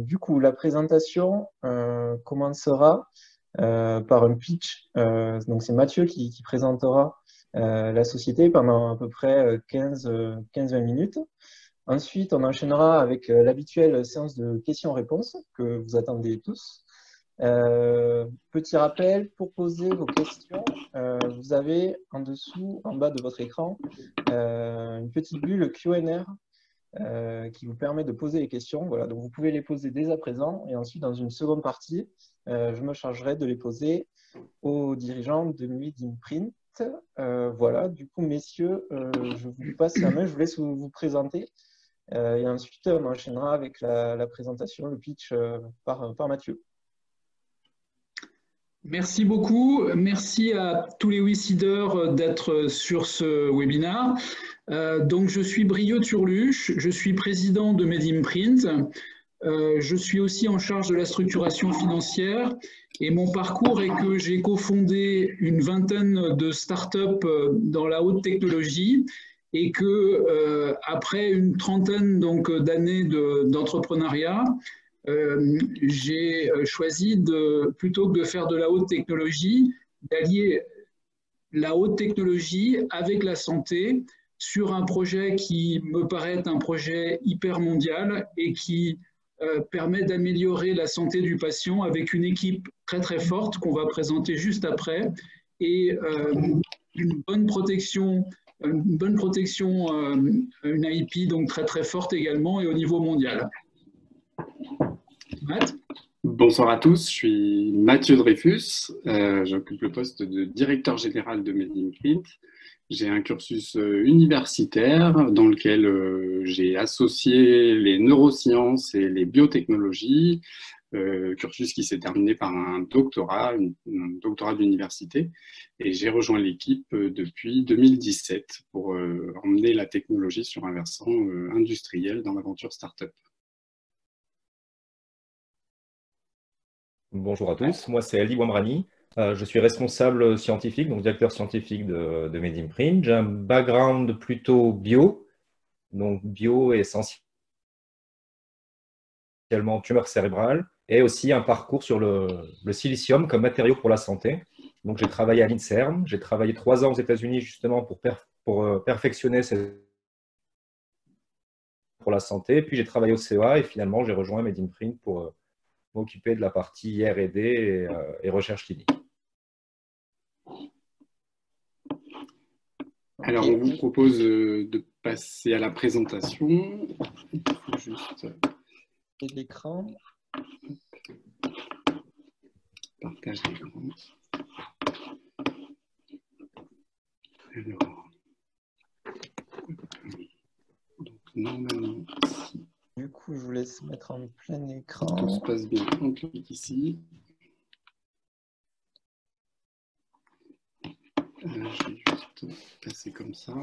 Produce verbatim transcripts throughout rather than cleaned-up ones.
du coup, la présentation euh, commencera euh, par un pitch. Euh, donc, c'est Mathieu qui, qui présentera euh, la société pendant à peu près quinze à vingt minutes. Ensuite, on enchaînera avec euh, l'habituelle séance de questions-réponses que vous attendez tous. Euh, petit rappel, pour poser vos questions, euh, vous avez en dessous, en bas de votre écran, euh, une petite bulle Q and A euh, qui vous permet de poser les questions. Voilà, donc vous pouvez les poser dès à présent et ensuite, dans une seconde partie, euh, je me chargerai de les poser aux dirigeants de Made in Print. Euh, voilà, du coup, messieurs, euh, je vous passe la main, je vous laisse vous, vous présenter. Euh, et ensuite, on enchaînera avec la, la présentation, le pitch euh, par, par Mathieu. Merci beaucoup. Merci à tous les WeSeeders d'être sur ce webinaire. Euh, donc, je suis Brieux Turluche, je suis président de Made in Print. Euh, je suis aussi en charge de la structuration financière et mon parcours est que j'ai cofondé une vingtaine de startups dans la haute technologie et que euh, après une trentaine donc d'années de, d'entrepreneuriat, euh, j'ai choisi de, plutôt que de faire de la haute technologie, d'allier la haute technologie avec la santé sur un projet qui me paraît un projet hyper mondial et qui euh, permet d'améliorer la santé du patient avec une équipe très très forte qu'on va présenter juste après et euh, une bonne protection, une bonne protection, euh, une I P donc très très forte également et au niveau mondial. Matt ? Bonsoir à tous, je suis Mathieu Dreyfus, euh, j'occupe le poste de directeur général de Made in Print. J'ai un cursus universitaire dans lequel euh, j'ai associé les neurosciences et les biotechnologies, euh, cursus qui s'est terminé par un doctorat, une, un doctorat d'université. Et j'ai rejoint l'équipe depuis deux mille dix-sept pour euh, emmener la technologie sur un versant euh, industriel dans l'aventure startup. Bonjour à tous, moi c'est Ali Wamrani, euh, je suis responsable scientifique, donc directeur scientifique de, de Made in Print. J'ai un background plutôt bio, donc bio essentiellement tumeur cérébrale, et aussi un parcours sur le, le silicium comme matériau pour la santé. Donc j'ai travaillé à l'INSERM, j'ai travaillé trois ans aux États-Unis justement pour, per, pour euh, perfectionner ces pour la santé, puis j'ai travaillé au C E A et finalement j'ai rejoint Made in Print pour euh, m'occuper de la partie R et D et, euh, et recherche clinique. Alors, on vous propose de passer à la présentation. Juste l'écran. Partage l'écran. Alors, donc, normalement, ici. Du coup, je vous laisse mettre en plein écran. Tout se passe bien, on clique ici. Euh, je vais juste passer comme ça.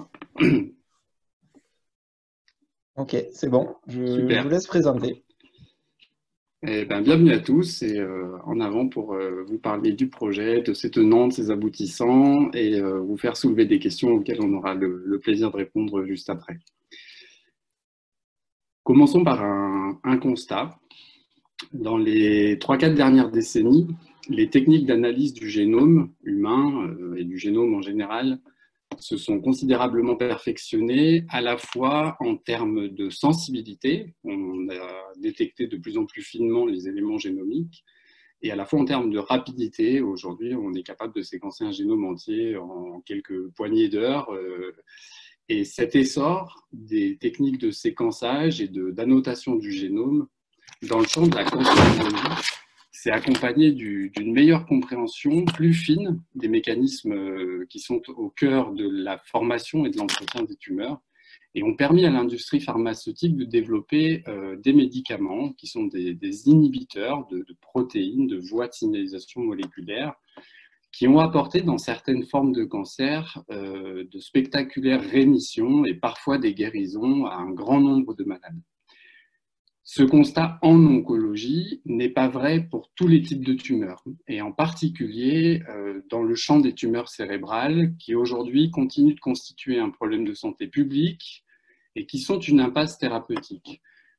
Ok, c'est bon, je, je vous laisse présenter. Eh ben, bienvenue à tous et euh, en avant pour euh, vous parler du projet, de ses tenants, de ses aboutissants et euh, vous faire soulever des questions auxquelles on aura le, le plaisir de répondre juste après. Commençons par un, un constat. Dans les trois quatre dernières décennies, les techniques d'analyse du génome humain euh, et du génome en général se sont considérablement perfectionnées, à la fois en termes de sensibilité, on a détecté de plus en plus finement les éléments génomiques, et à la fois en termes de rapidité. Aujourd'hui, on est capable de séquencer un génome entier en quelques poignées d'heures. Euh, et cet essor des techniques de séquençage et d'annotation du génome dans le champ de la cancérologie s'est accompagné d'une meilleure compréhension plus fine des mécanismes qui sont au cœur de la formation et de l'entretien des tumeurs et ont permis à l'industrie pharmaceutique de développer euh, des médicaments qui sont des, des inhibiteurs de, de protéines, de voies de signalisation moléculaire, qui ont apporté dans certaines formes de cancer euh, de spectaculaires rémissions et parfois des guérisons à un grand nombre de malades. Ce constat en oncologie n'est pas vrai pour tous les types de tumeurs, et en particulier euh, dans le champ des tumeurs cérébrales, qui aujourd'hui continuent de constituer un problème de santé publique et qui sont une impasse thérapeutique.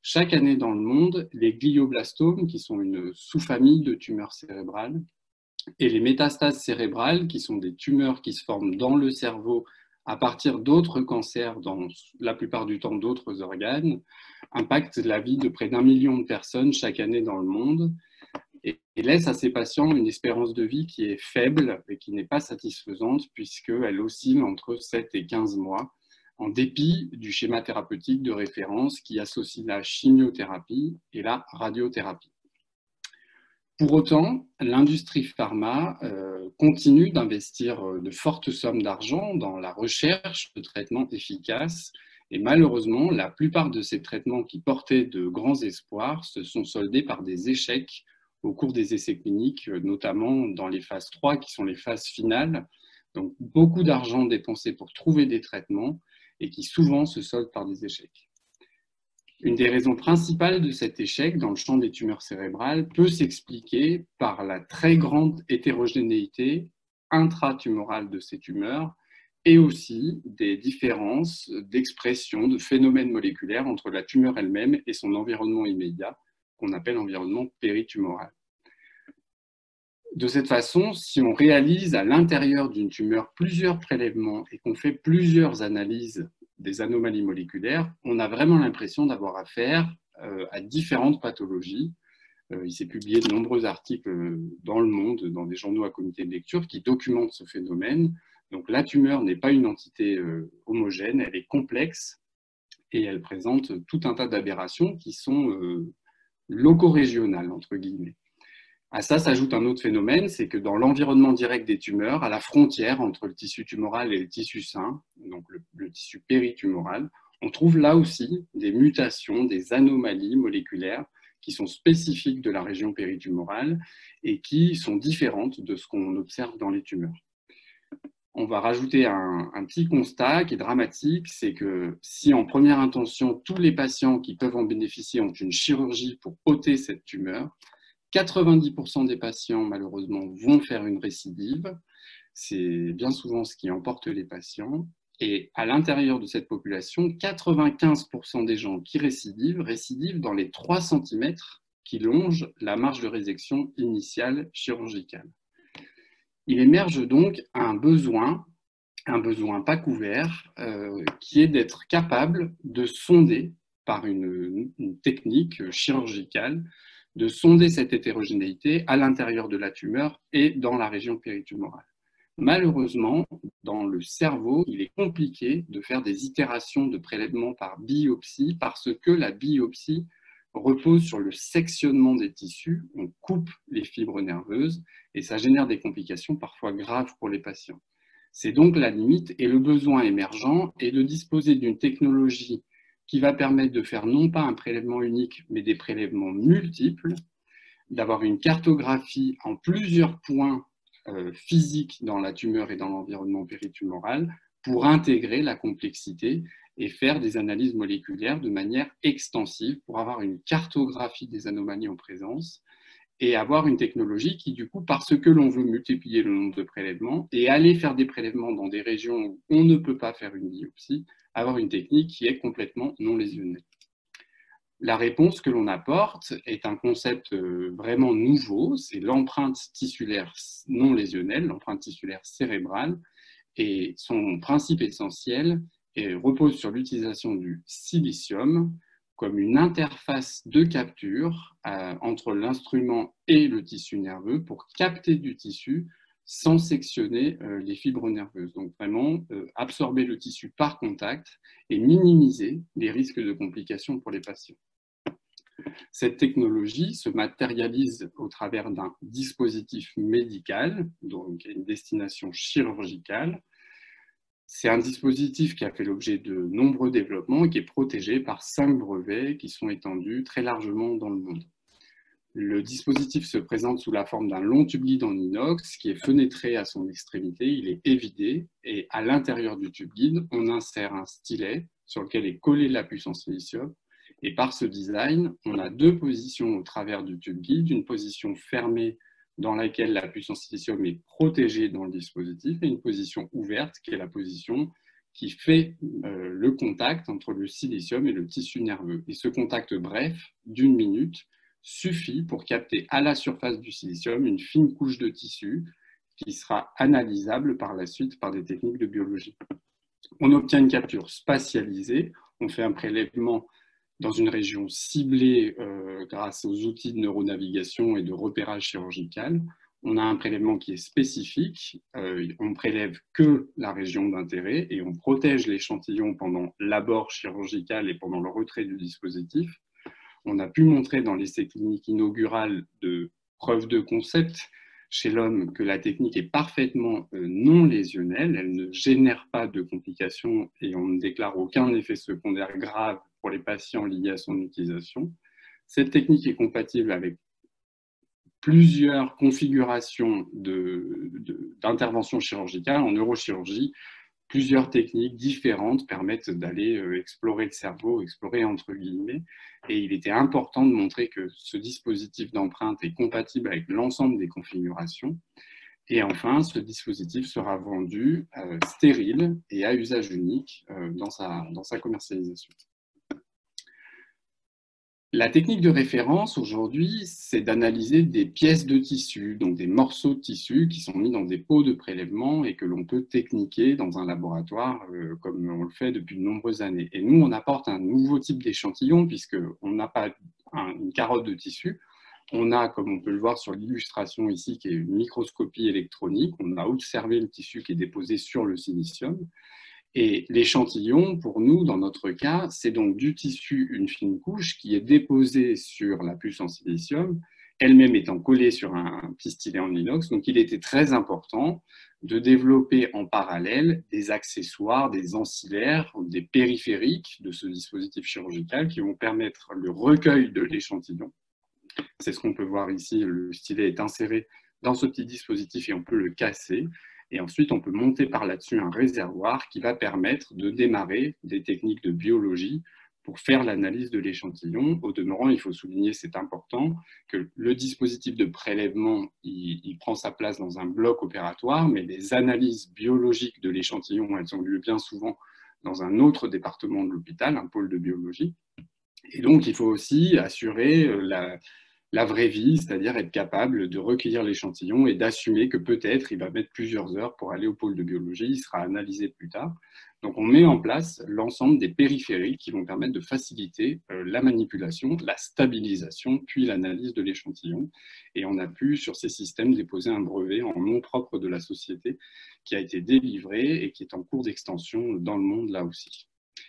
Chaque année dans le monde, les glioblastomes, qui sont une sous-famille de tumeurs cérébrales, et les métastases cérébrales, qui sont des tumeurs qui se forment dans le cerveau à partir d'autres cancers, dans la plupart du temps d'autres organes, impactent la vie de près d'un million de personnes chaque année dans le monde et laisse à ces patients une espérance de vie qui est faible et qui n'est pas satisfaisante puisqu'elle oscille entre sept et quinze mois, en dépit du schéma thérapeutique de référence qui associe la chimiothérapie et la radiothérapie. Pour autant, l'industrie pharma euh, continue d'investir de fortes sommes d'argent dans la recherche de traitements efficaces et malheureusement, la plupart de ces traitements qui portaient de grands espoirs se sont soldés par des échecs au cours des essais cliniques, notamment dans les phases trois qui sont les phases finales. Donc beaucoup d'argent dépensé pour trouver des traitements et qui souvent se soldent par des échecs. Une des raisons principales de cet échec dans le champ des tumeurs cérébrales peut s'expliquer par la très grande hétérogénéité intratumorale de ces tumeurs et aussi des différences d'expression de phénomènes moléculaires entre la tumeur elle-même et son environnement immédiat, qu'on appelle environnement péritumoral. De cette façon, si on réalise à l'intérieur d'une tumeur plusieurs prélèvements et qu'on fait plusieurs analyses des anomalies moléculaires, on a vraiment l'impression d'avoir affaire euh, à différentes pathologies. Euh, il s'est publié de nombreux articles dans le monde, dans des journaux à comité de lecture, qui documentent ce phénomène. Donc la tumeur n'est pas une entité euh, homogène, elle est complexe et elle présente tout un tas d'aberrations qui sont euh, loco-régionales, entre guillemets. À ça s'ajoute un autre phénomène, c'est que dans l'environnement direct des tumeurs, à la frontière entre le tissu tumoral et le tissu sain, donc le, le tissu péritumoral, on trouve là aussi des mutations, des anomalies moléculaires qui sont spécifiques de la région péritumorale et qui sont différentes de ce qu'on observe dans les tumeurs. On va rajouter un, un petit constat qui est dramatique, c'est que si en première intention, tous les patients qui peuvent en bénéficier ont une chirurgie pour ôter cette tumeur, quatre-vingt-dix pour cent des patients, malheureusement, vont faire une récidive. C'est bien souvent ce qui emporte les patients. Et à l'intérieur de cette population, quatre-vingt-quinze pour cent des gens qui récidivent, récidivent dans les trois centimètres qui longent la marge de résection initiale chirurgicale. Il émerge donc un besoin, un besoin pas couvert, euh, qui est d'être capable de sonder par une, une technique chirurgicale de sonder cette hétérogénéité à l'intérieur de la tumeur et dans la région péritumorale. Malheureusement, dans le cerveau, il est compliqué de faire des itérations de prélèvement par biopsie parce que la biopsie repose sur le sectionnement des tissus, on coupe les fibres nerveuses et ça génère des complications parfois graves pour les patients. C'est donc la limite et le besoin émergent est de disposer d'une technologie qui va permettre de faire non pas un prélèvement unique, mais des prélèvements multiples, d'avoir une cartographie en plusieurs points euh, physiques dans la tumeur et dans l'environnement péritumoral pour intégrer la complexité et faire des analyses moléculaires de manière extensive pour avoir une cartographie des anomalies en présence et avoir une technologie qui, du coup, parce que l'on veut multiplier le nombre de prélèvements et aller faire des prélèvements dans des régions où on ne peut pas faire une biopsie, avoir une technique qui est complètement non lésionnelle. La réponse que l'on apporte est un concept vraiment nouveau, c'est l'empreinte tissulaire non lésionnelle, l'empreinte tissulaire cérébrale, et son principe essentiel est, repose sur l'utilisation du silicium comme une interface de capture euh, entre l'instrument et le tissu nerveux pour capter du tissu sans sectionner euh, les fibres nerveuses. Donc vraiment euh, absorber le tissu par contact et minimiser les risques de complications pour les patients. Cette technologie se matérialise au travers d'un dispositif médical, donc une destination chirurgicale. C'est un dispositif qui a fait l'objet de nombreux développements et qui est protégé par cinq brevets qui sont étendus très largement dans le monde. Le dispositif se présente sous la forme d'un long tube guide en inox qui est fenêtré à son extrémité, il est évidé et à l'intérieur du tube guide, on insère un stylet sur lequel est collée la puce en silicium. Et par ce design, on a deux positions au travers du tube guide, une position fermée dans laquelle la puce en silicium est protégée dans le dispositif et une position ouverte qui est la position qui fait euh, le contact entre le silicium et le tissu nerveux. Et ce contact bref, d'une minute, suffit pour capter à la surface du silicium une fine couche de tissu qui sera analysable par la suite par des techniques de biologie. On obtient une capture spatialisée, on fait un prélèvement dans une région ciblée euh, grâce aux outils de neuronavigation et de repérage chirurgical. On a un prélèvement qui est spécifique, euh, on ne prélève que la région d'intérêt et on protège l'échantillon pendant l'abord chirurgical et pendant le retrait du dispositif. On a pu montrer dans l'essai clinique inaugural de preuve de concept chez l'homme que la technique est parfaitement euh, non lésionnelle, elle ne génère pas de complications et on ne déclare aucun effet secondaire grave pour les patients liés à son utilisation. Cette technique est compatible avec plusieurs configurations d'intervention chirurgicale en neurochirurgie. Plusieurs techniques différentes permettent d'aller euh, explorer le cerveau, explorer entre guillemets. Et il était important de montrer que ce dispositif d'empreinte est compatible avec l'ensemble des configurations. Et enfin, ce dispositif sera vendu euh, stérile et à usage unique euh, dans sa, dans sa commercialisation. La technique de référence aujourd'hui, c'est d'analyser des pièces de tissu, donc des morceaux de tissu qui sont mis dans des pots de prélèvement et que l'on peut techniquer dans un laboratoire euh, comme on le fait depuis de nombreuses années. Et nous, on apporte un nouveau type d'échantillon puisqu'on n'a pas un, une carotte de tissu. On a, comme on peut le voir sur l'illustration ici, qui est une microscopie électronique. On a observé le tissu qui est déposé sur le silicium. Et l'échantillon, pour nous, dans notre cas, c'est donc du tissu, une fine couche qui est déposée sur la puce en silicium, elle-même étant collée sur un pistolet en inox. Donc, il était très important de développer en parallèle des accessoires, des ancillaires, des périphériques de ce dispositif chirurgical qui vont permettre le recueil de l'échantillon. C'est ce qu'on peut voir ici, le stylet est inséré dans ce petit dispositif et on peut le casser. Et ensuite, on peut monter par là-dessus un réservoir qui va permettre de démarrer des techniques de biologie pour faire l'analyse de l'échantillon. Au demeurant, il faut souligner, c'est important, que le dispositif de prélèvement, il, il prend sa place dans un bloc opératoire, mais les analyses biologiques de l'échantillon, elles ont lieu bien souvent dans un autre département de l'hôpital, un pôle de biologie. Et donc, il faut aussi assurer la... la vraie vie, c'est-à-dire être capable de recueillir l'échantillon et d'assumer que peut-être il va mettre plusieurs heures pour aller au pôle de biologie, il sera analysé plus tard. Donc on met en place l'ensemble des périphériques qui vont permettre de faciliter la manipulation, la stabilisation, puis l'analyse de l'échantillon. Et on a pu, sur ces systèmes, déposer un brevet en nom propre de la société qui a été délivré et qui est en cours d'extension dans le monde là aussi.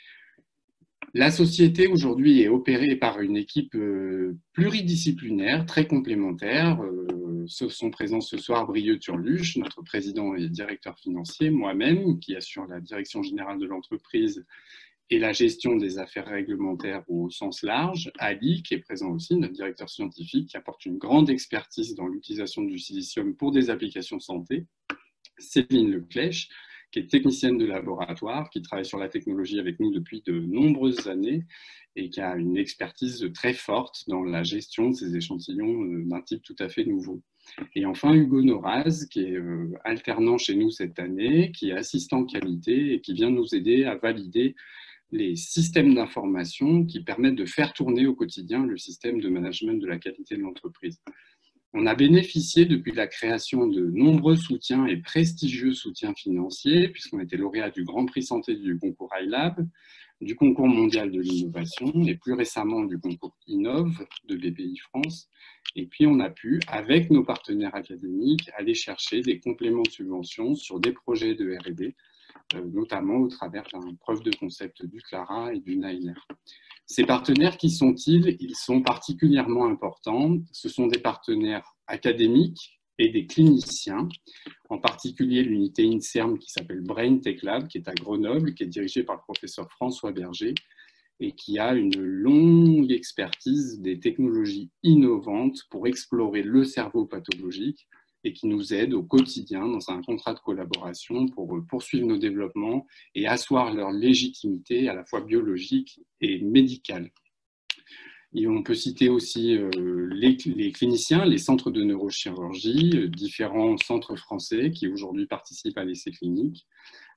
La société aujourd'hui est opérée par une équipe pluridisciplinaire, très complémentaire. Sont présents ce soir Brieux Turluche, notre président et directeur financier, moi-même, qui assure la direction générale de l'entreprise et la gestion des affaires réglementaires au sens large. Ali, qui est présent aussi, notre directeur scientifique, qui apporte une grande expertise dans l'utilisation du silicium pour des applications santé. Céline Leclèche, qui est technicienne de laboratoire, qui travaille sur la technologie avec nous depuis de nombreuses années et qui a une expertise très forte dans la gestion de ces échantillons d'un type tout à fait nouveau. Et enfin, Hugo Noraz, qui est alternant chez nous cette année, qui est assistant qualité et qui vient nous aider à valider les systèmes d'information qui permettent de faire tourner au quotidien le système de management de la qualité de l'entreprise. On a bénéficié depuis la création de nombreux soutiens et prestigieux soutiens financiers, puisqu'on était lauréat du Grand Prix Santé du concours iLab, du concours mondial de l'innovation et plus récemment du concours Innov de B P I France. Et puis on a pu, avec nos partenaires académiques, aller chercher des compléments de subvention sur des projets de R et D, euh, notamment au travers d'un preuve de concept du Clara et du Nainer. Ces partenaires, qui sont-ils? Ils sont particulièrement importants. Ce sont des partenaires académiques et des cliniciens, en particulier l'unité INSERM qui s'appelle Brain Tech Lab, qui est à Grenoble, qui est dirigée par le professeur François Berger et qui a une longue expertise des technologies innovantes pour explorer le cerveau pathologique et qui nous aide au quotidien dans un contrat de collaboration pour poursuivre nos développements et asseoir leur légitimité à la fois biologique et médicale. Et on peut citer aussi les, les cliniciens, les centres de neurochirurgie, différents centres français qui aujourd'hui participent à l'essai clinique,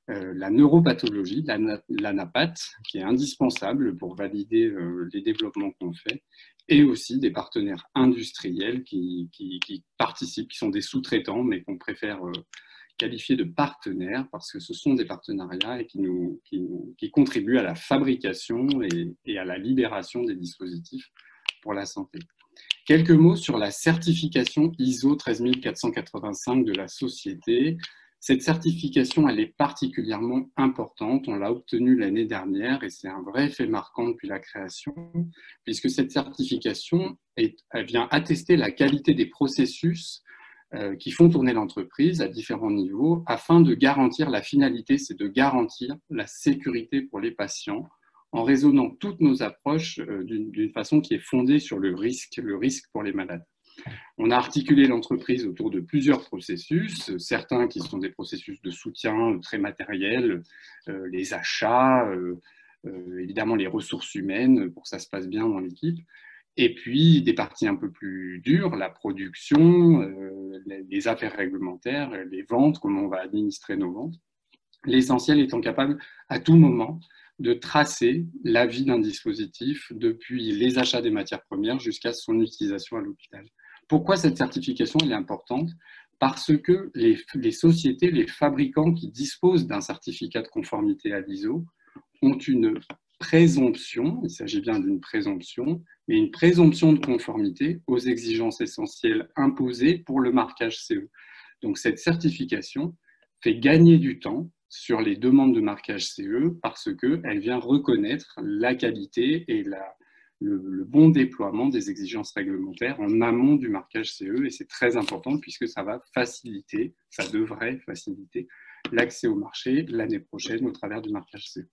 euh, la neuropathologie, la, la NAPAT, qui est indispensable pour valider euh, les développements qu'on fait, et aussi des partenaires industriels qui, qui, qui participent, qui sont des sous-traitants, mais qu'on préfère euh, qualifier de partenaires parce que ce sont des partenariats et qui, nous, qui, nous, qui contribuent à la fabrication et, et à la libération des dispositifs pour la santé. Quelques mots sur la certification I S O treize mille quatre cent quatre-vingt-cinq de la société. Cette certification, elle est particulièrement importante. On l'a obtenue l'année dernière et c'est un vrai fait marquant depuis la création, puisque cette certification est, elle vient attester la qualité des processus euh, qui font tourner l'entreprise à différents niveaux afin de garantir la finalité, c'est de garantir la sécurité pour les patients en raisonnant toutes nos approches euh, d'une façon qui est fondée sur le risque, le risque pour les malades. On a articulé l'entreprise autour de plusieurs processus, certains qui sont des processus de soutien très matériels, euh, les achats, euh, euh, évidemment les ressources humaines pour que ça se passe bien dans l'équipe, et puis des parties un peu plus dures, la production, euh, les, les affaires réglementaires, les ventes, comment on va administrer nos ventes. L'essentiel étant capable à tout moment de tracer la vie d'un dispositif depuis les achats des matières premières jusqu'à son utilisation à l'hôpital. Pourquoi cette certification elle est importante? Parce que les, les sociétés, les fabricants qui disposent d'un certificat de conformité à l'I S O ont une présomption, il s'agit bien d'une présomption, mais une présomption de conformité aux exigences essentielles imposées pour le marquage C E. Donc cette certification fait gagner du temps sur les demandes de marquage C E parce qu'elle vient reconnaître la qualité et la, le, le bon déploiement des exigences réglementaires en amont du marquage C E, et c'est très important puisque ça va faciliter, ça devrait faciliter l'accès au marché l'année prochaine au travers du marquage C E.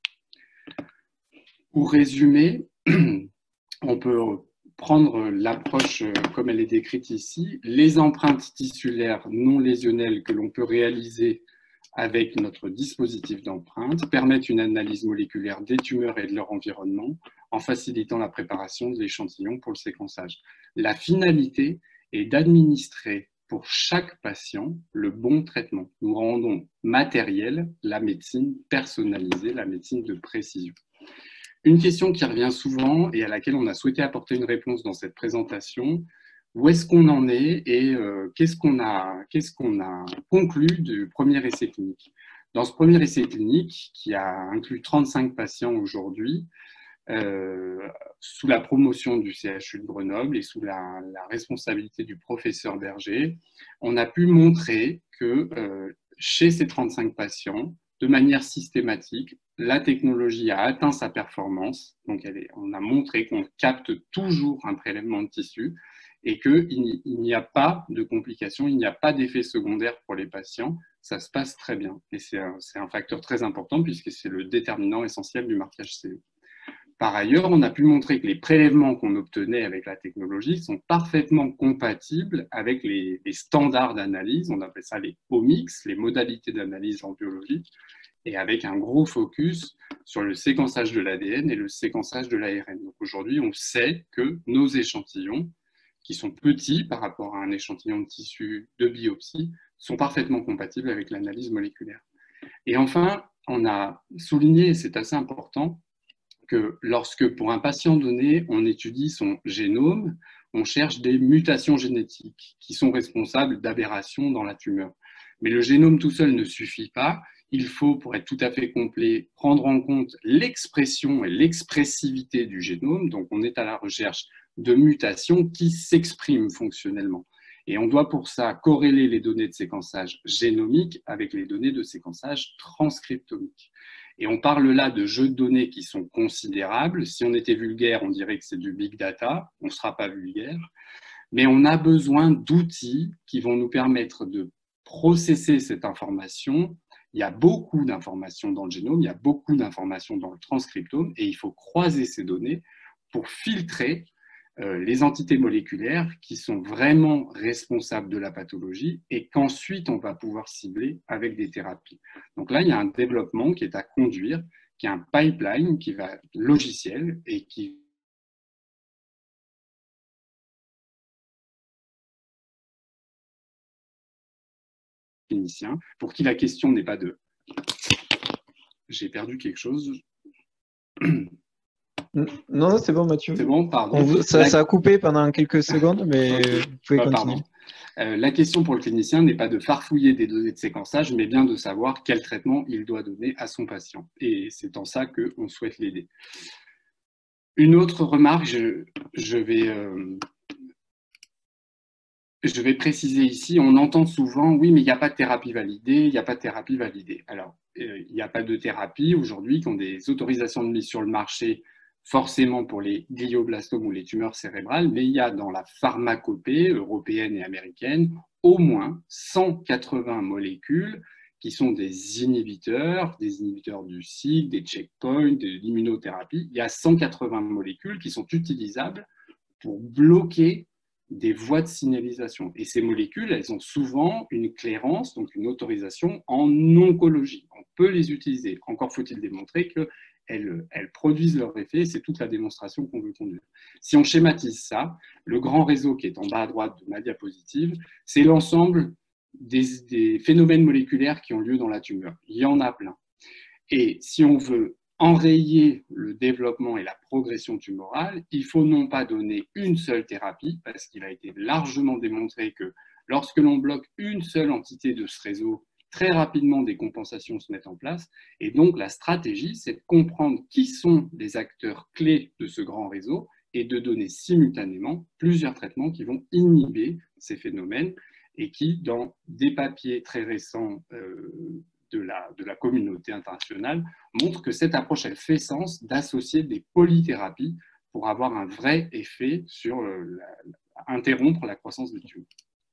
Pour résumer, on peut prendre l'approche comme elle est décrite ici. Les empreintes tissulaires non lésionnelles que l'on peut réaliser avec notre dispositif d'empreinte permettent une analyse moléculaire des tumeurs et de leur environnement en facilitant la préparation de l'échantillon pour le séquençage. La finalité est d'administrer pour chaque patient le bon traitement. Nous rendons matérielle la médecine personnalisée, la médecine de précision. Une question qui revient souvent et à laquelle on a souhaité apporter une réponse dans cette présentation: où est-ce qu'on en est et euh, qu'est-ce qu'on a, qu'est-ce qu'on a conclu du premier essai clinique? Dans ce premier essai clinique, qui a inclus trente-cinq patients aujourd'hui, euh, sous la promotion du C H U de Grenoble et sous la, la responsabilité du professeur Berger, on a pu montrer que euh, chez ces trente-cinq patients, de manière systématique, la technologie a atteint sa performance. Donc elle est, on a montré qu'on capte toujours un prélèvement de tissu et qu'il n'y a pas de complications, il n'y a pas d'effet secondaire pour les patients, ça se passe très bien. Et c'est un, c'est un facteur très important puisque c'est le déterminant essentiel du marquage C E. Par ailleurs, on a pu montrer que les prélèvements qu'on obtenait avec la technologie sont parfaitement compatibles avec les, les standards d'analyse, on appelle ça les O M I X, les modalités d'analyse en biologie, et avec un gros focus sur le séquençage de l'A D N et le séquençage de l'A R N. Donc aujourd'hui, on sait que nos échantillons, qui sont petits par rapport à un échantillon de tissu de biopsie, sont parfaitement compatibles avec l'analyse moléculaire. Et enfin, on a souligné, et c'est assez important, que lorsque pour un patient donné, on étudie son génome, on cherche des mutations génétiques qui sont responsables d'aberrations dans la tumeur. Mais le génome tout seul ne suffit pas. Il faut, pour être tout à fait complet, prendre en compte l'expression et l'expressivité du génome. Donc, on est à la recherche de mutations qui s'expriment fonctionnellement. Et on doit pour ça corréler les données de séquençage génomique avec les données de séquençage transcriptomique. Et on parle là de jeux de données qui sont considérables. Si on était vulgaire, on dirait que c'est du big data. On ne sera pas vulgaire. Mais on a besoin d'outils qui vont nous permettre de processer cette information. Il y a beaucoup d'informations dans le génome, il y a beaucoup d'informations dans le transcriptome, et il faut croiser ces données pour filtrer euh, les entités moléculaires qui sont vraiment responsables de la pathologie et qu'ensuite on va pouvoir cibler avec des thérapies. Donc là, il y a un développement qui est à conduire, qui est un pipeline qui va logiciel et qui pour qui la question n'est pas de j'ai perdu quelque chose. Non, non c'est bon, Mathieu. C'est bon, pardon. On, ça, la... ça a coupé pendant quelques secondes, mais okay. Vous pouvez bah, continuer. Euh, la question pour le clinicien n'est pas de farfouiller des données de séquençage, mais bien de savoir quel traitement il doit donner à son patient. Et c'est en ça qu'on souhaite l'aider. Une autre remarque, je, je, vais, euh, je vais préciser ici, on entend souvent, oui, mais il n'y a pas de thérapie validée, il n'y a pas de thérapie validée. Alors, euh, il n'y a pas de thérapie aujourd'hui qui ont des autorisations de mise sur le marché forcément pour les glioblastomes ou les tumeurs cérébrales, mais il y a dans la pharmacopée européenne et américaine au moins cent quatre-vingts molécules qui sont des inhibiteurs, des inhibiteurs du cycle, des checkpoints, de l'immunothérapie. Il y a cent quatre-vingts molécules qui sont utilisables pour bloquer des voies de signalisation. Et ces molécules, elles ont souvent une clairance, donc une autorisation en oncologie. On peut les utiliser. Encore faut-il démontrer que Elles, elles produisent leur effet, c'est toute la démonstration qu'on veut conduire. Si on schématise ça, le grand réseau qui est en bas à droite de ma diapositive, c'est l'ensemble des, des phénomènes moléculaires qui ont lieu dans la tumeur. Il y en a plein. Et si on veut enrayer le développement et la progression tumorale, il faut non pas donner une seule thérapie, parce qu'il a été largement démontré que lorsque l'on bloque une seule entité de ce réseau, très rapidement, des compensations se mettent en place. Et donc, la stratégie, c'est de comprendre qui sont les acteurs clés de ce grand réseau et de donner simultanément plusieurs traitements qui vont inhiber ces phénomènes et qui, dans des papiers très récents euh, de, la, de la communauté internationale, montrent que cette approche, elle fait sens d'associer des polythérapies pour avoir un vrai effet sur euh, la, la, interrompre la croissance des tumeurs.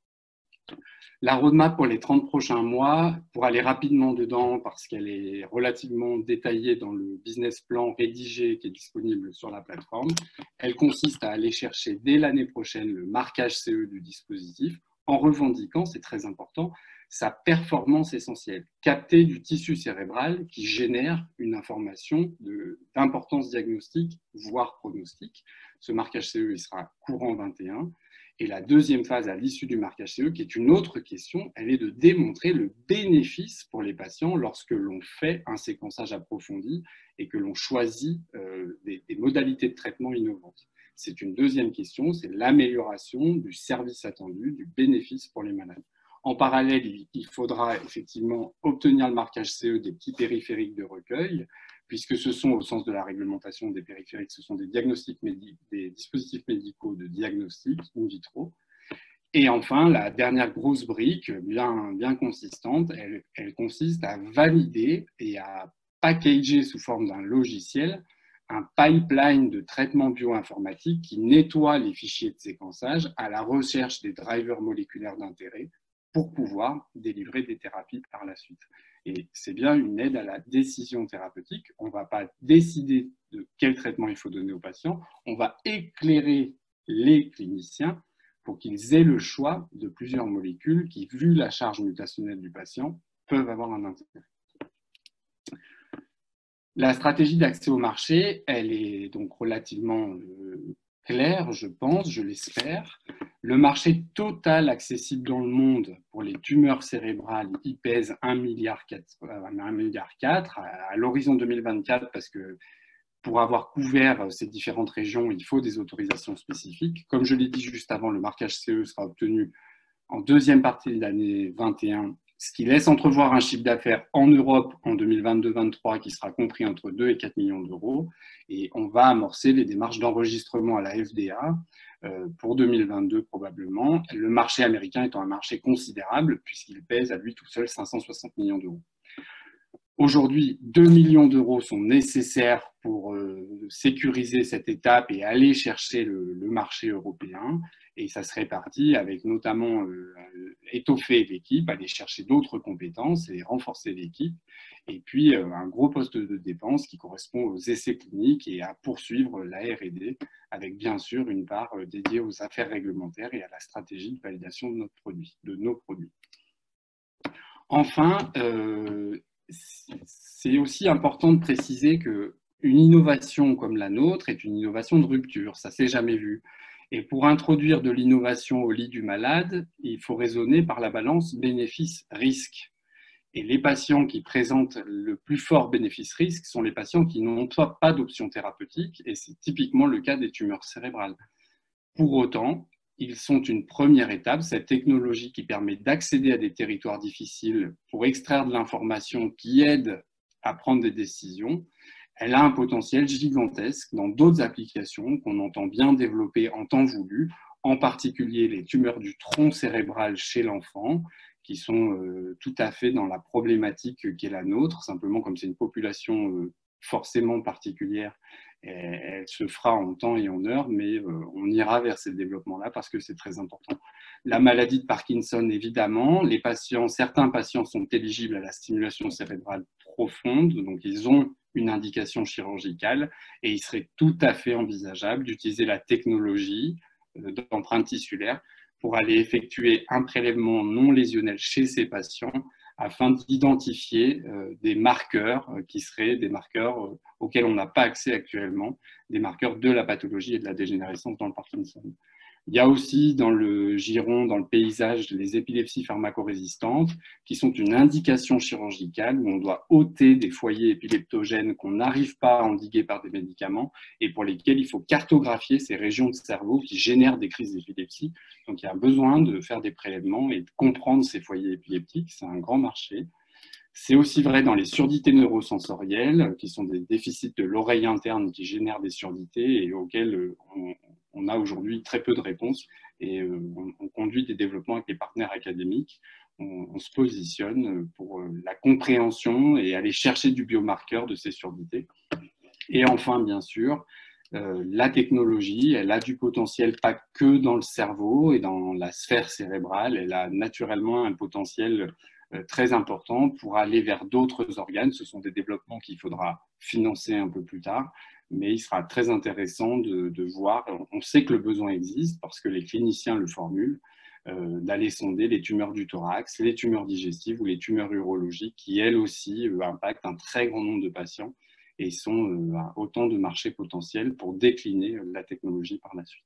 La roadmap pour les trente prochains mois, pour aller rapidement dedans, parce qu'elle est relativement détaillée dans le business plan rédigé qui est disponible sur la plateforme, elle consiste à aller chercher dès l'année prochaine le marquage C E du dispositif, en revendiquant, c'est très important, sa performance essentielle, capter du tissu cérébral qui génère une information d'importance diagnostique, voire pronostique. Ce marquage C E, il sera courant vingt et un. Et la deuxième phase à l'issue du marquage C E, qui est une autre question, elle est de démontrer le bénéfice pour les patients lorsque l'on fait un séquençage approfondi et que l'on choisit euh, des, des modalités de traitement innovantes. C'est une deuxième question, c'est l'amélioration du service attendu, du bénéfice pour les malades. En parallèle, il faudra effectivement obtenir le marquage C E des petits périphériques de recueil, puisque ce sont, au sens de la réglementation des périphériques, ce sont des, diagnostics médi- des dispositifs médicaux de diagnostic in vitro. Et enfin, la dernière grosse brique, bien, bien consistante, elle, elle consiste à valider et à packager sous forme d'un logiciel un pipeline de traitement bioinformatique qui nettoie les fichiers de séquençage à la recherche des drivers moléculaires d'intérêt pour pouvoir délivrer des thérapies par la suite. Et c'est bien une aide à la décision thérapeutique. On ne va pas décider de quel traitement il faut donner aux patients, on va éclairer les cliniciens pour qu'ils aient le choix de plusieurs molécules qui, vu la charge mutationnelle du patient, peuvent avoir un intérêt. La stratégie d'accès au marché, elle est donc relativement euh, claire, je pense, je l'espère. Le marché total accessible dans le monde pour les tumeurs cérébrales, il pèse un virgule quatre à, à l'horizon deux mille vingt-quatre, parce que pour avoir couvert ces différentes régions, il faut des autorisations spécifiques. Comme je l'ai dit juste avant, le marquage C E sera obtenu en deuxième partie de l'année vingt et un, ce qui laisse entrevoir un chiffre d'affaires en Europe en deux mille vingt-deux vingt-trois qui sera compris entre deux et quatre millions d'euros. Et on va amorcer les démarches d'enregistrement à la F D A euh, pour deux mille vingt-deux probablement. Le marché américain étant un marché considérable puisqu'il pèse à lui tout seul cinq cent soixante millions d'euros. Aujourd'hui, deux millions d'euros sont nécessaires pour euh, sécuriser cette étape et aller chercher le, le marché européen. Et ça se répartit avec notamment euh, étoffer l'équipe, aller chercher d'autres compétences et renforcer l'équipe. Et puis euh, un gros poste de dépense qui correspond aux essais cliniques et à poursuivre la R et D avec bien sûr une part euh, dédiée aux affaires réglementaires et à la stratégie de validation de, notre produit, de nos produits. Enfin, euh, c'est aussi important de préciser qu'une innovation comme la nôtre est une innovation de rupture, ça ne s'est jamais vu. Et pour introduire de l'innovation au lit du malade, il faut raisonner par la balance bénéfice-risque. Et les patients qui présentent le plus fort bénéfice-risque sont les patients qui n'ont pas, pas d'option thérapeutique, et c'est typiquement le cas des tumeurs cérébrales. Pour autant, ils sont une première étape, cette technologie qui permet d'accéder à des territoires difficiles pour extraire de l'information qui aide à prendre des décisions. Elle a un potentiel gigantesque dans d'autres applications qu'on entend bien développer en temps voulu, en particulier les tumeurs du tronc cérébral chez l'enfant, qui sont euh, tout à fait dans la problématique qui est la nôtre. Simplement, comme c'est une population euh, forcément particulière, elle se fera en temps et en heure, mais euh, on ira vers ces développements-là parce que c'est très important. La maladie de Parkinson, évidemment, les patients, certains patients sont éligibles à la stimulation cérébrale profonde, donc ils ont une indication chirurgicale, et il serait tout à fait envisageable d'utiliser la technologie euh, d'empreinte tissulaire pour aller effectuer un prélèvement non lésionnel chez ces patients afin d'identifier euh, des marqueurs euh, qui seraient des marqueurs euh, auxquels on n'a pas accès actuellement, des marqueurs de la pathologie et de la dégénérescence dans le Parkinson. Il y a aussi dans le giron, dans le paysage, les épilepsies pharmacorésistantes qui sont une indication chirurgicale où on doit ôter des foyers épileptogènes qu'on n'arrive pas à endiguer par des médicaments et pour lesquels il faut cartographier ces régions de cerveau qui génèrent des crises d'épilepsie. Donc il y a besoin de faire des prélèvements et de comprendre ces foyers épileptiques, c'est un grand marché. C'est aussi vrai dans les surdités neurosensorielles, qui sont des déficits de l'oreille interne qui génèrent des surdités et auxquels on, on a aujourd'hui très peu de réponses. Et on, on conduit des développements avec les partenaires académiques. On, on se positionne pour la compréhension et aller chercher du biomarqueur de ces surdités. Et enfin, bien sûr, euh, la technologie, elle a du potentiel pas que dans le cerveau et dans la sphère cérébrale, elle a naturellement un potentiel très important pour aller vers d'autres organes. Ce sont des développements qu'il faudra financer un peu plus tard, mais il sera très intéressant de, de voir, on sait que le besoin existe parce que les cliniciens le formulent, euh, d'aller sonder les tumeurs du thorax, les tumeurs digestives ou les tumeurs urologiques qui, elles aussi, euh, impactent un très grand nombre de patients et sont euh, autant de marchés potentiels pour décliner la technologie par la suite.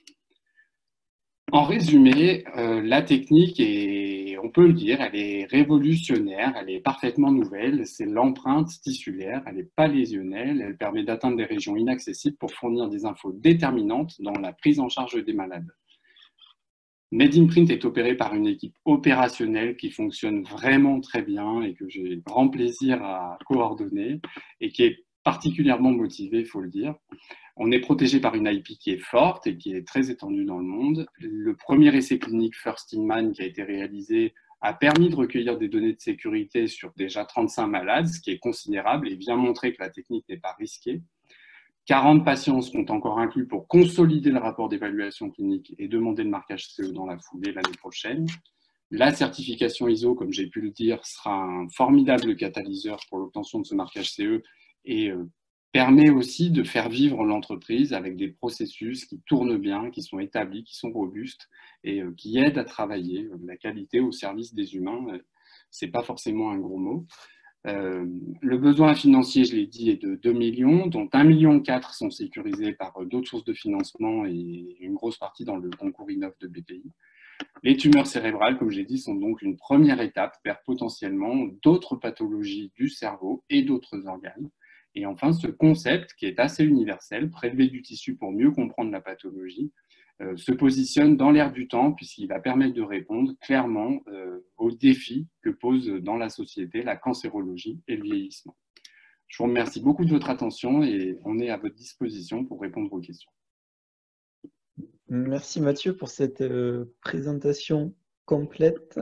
En résumé, euh, la technique est, on peut le dire, elle est révolutionnaire, elle est parfaitement nouvelle, c'est l'empreinte tissulaire, elle n'est pas lésionnelle, elle permet d'atteindre des régions inaccessibles pour fournir des infos déterminantes dans la prise en charge des malades. MedImprint est opéré par une équipe opérationnelle qui fonctionne vraiment très bien et que j'ai grand plaisir à coordonner et qui est particulièrement motivée, il faut le dire. On est protégé par une I P qui est forte et qui est très étendue dans le monde. Le premier essai clinique First in Man qui a été réalisé a permis de recueillir des données de sécurité sur déjà trente-cinq malades, ce qui est considérable et vient montrer que la technique n'est pas risquée. quarante patients seront encore inclus pour consolider le rapport d'évaluation clinique et demander le marquage C E dans la foulée l'année prochaine. La certification I S O, comme j'ai pu le dire, sera un formidable catalyseur pour l'obtention de ce marquage C E et euh, permet aussi de faire vivre l'entreprise avec des processus qui tournent bien, qui sont établis, qui sont robustes et euh, qui aident à travailler la qualité au service des humains. Ce n'est pas forcément un gros mot. Euh, le besoin financier, je l'ai dit, est de deux millions, dont un virgule quatre million sont sécurisés par d'autres sources de financement et une grosse partie dans le concours Innov de B P I. Les tumeurs cérébrales, comme j'ai dit, sont donc une première étape vers potentiellement d'autres pathologies du cerveau et d'autres organes. Et enfin, ce concept, qui est assez universel, prélever du tissu pour mieux comprendre la pathologie, euh, se positionne dans l'air du temps puisqu'il va permettre de répondre clairement euh, aux défis que pose dans la société la cancérologie et le vieillissement. Je vous remercie beaucoup de votre attention et on est à votre disposition pour répondre aux questions. Merci Mathieu pour cette euh, présentation complète.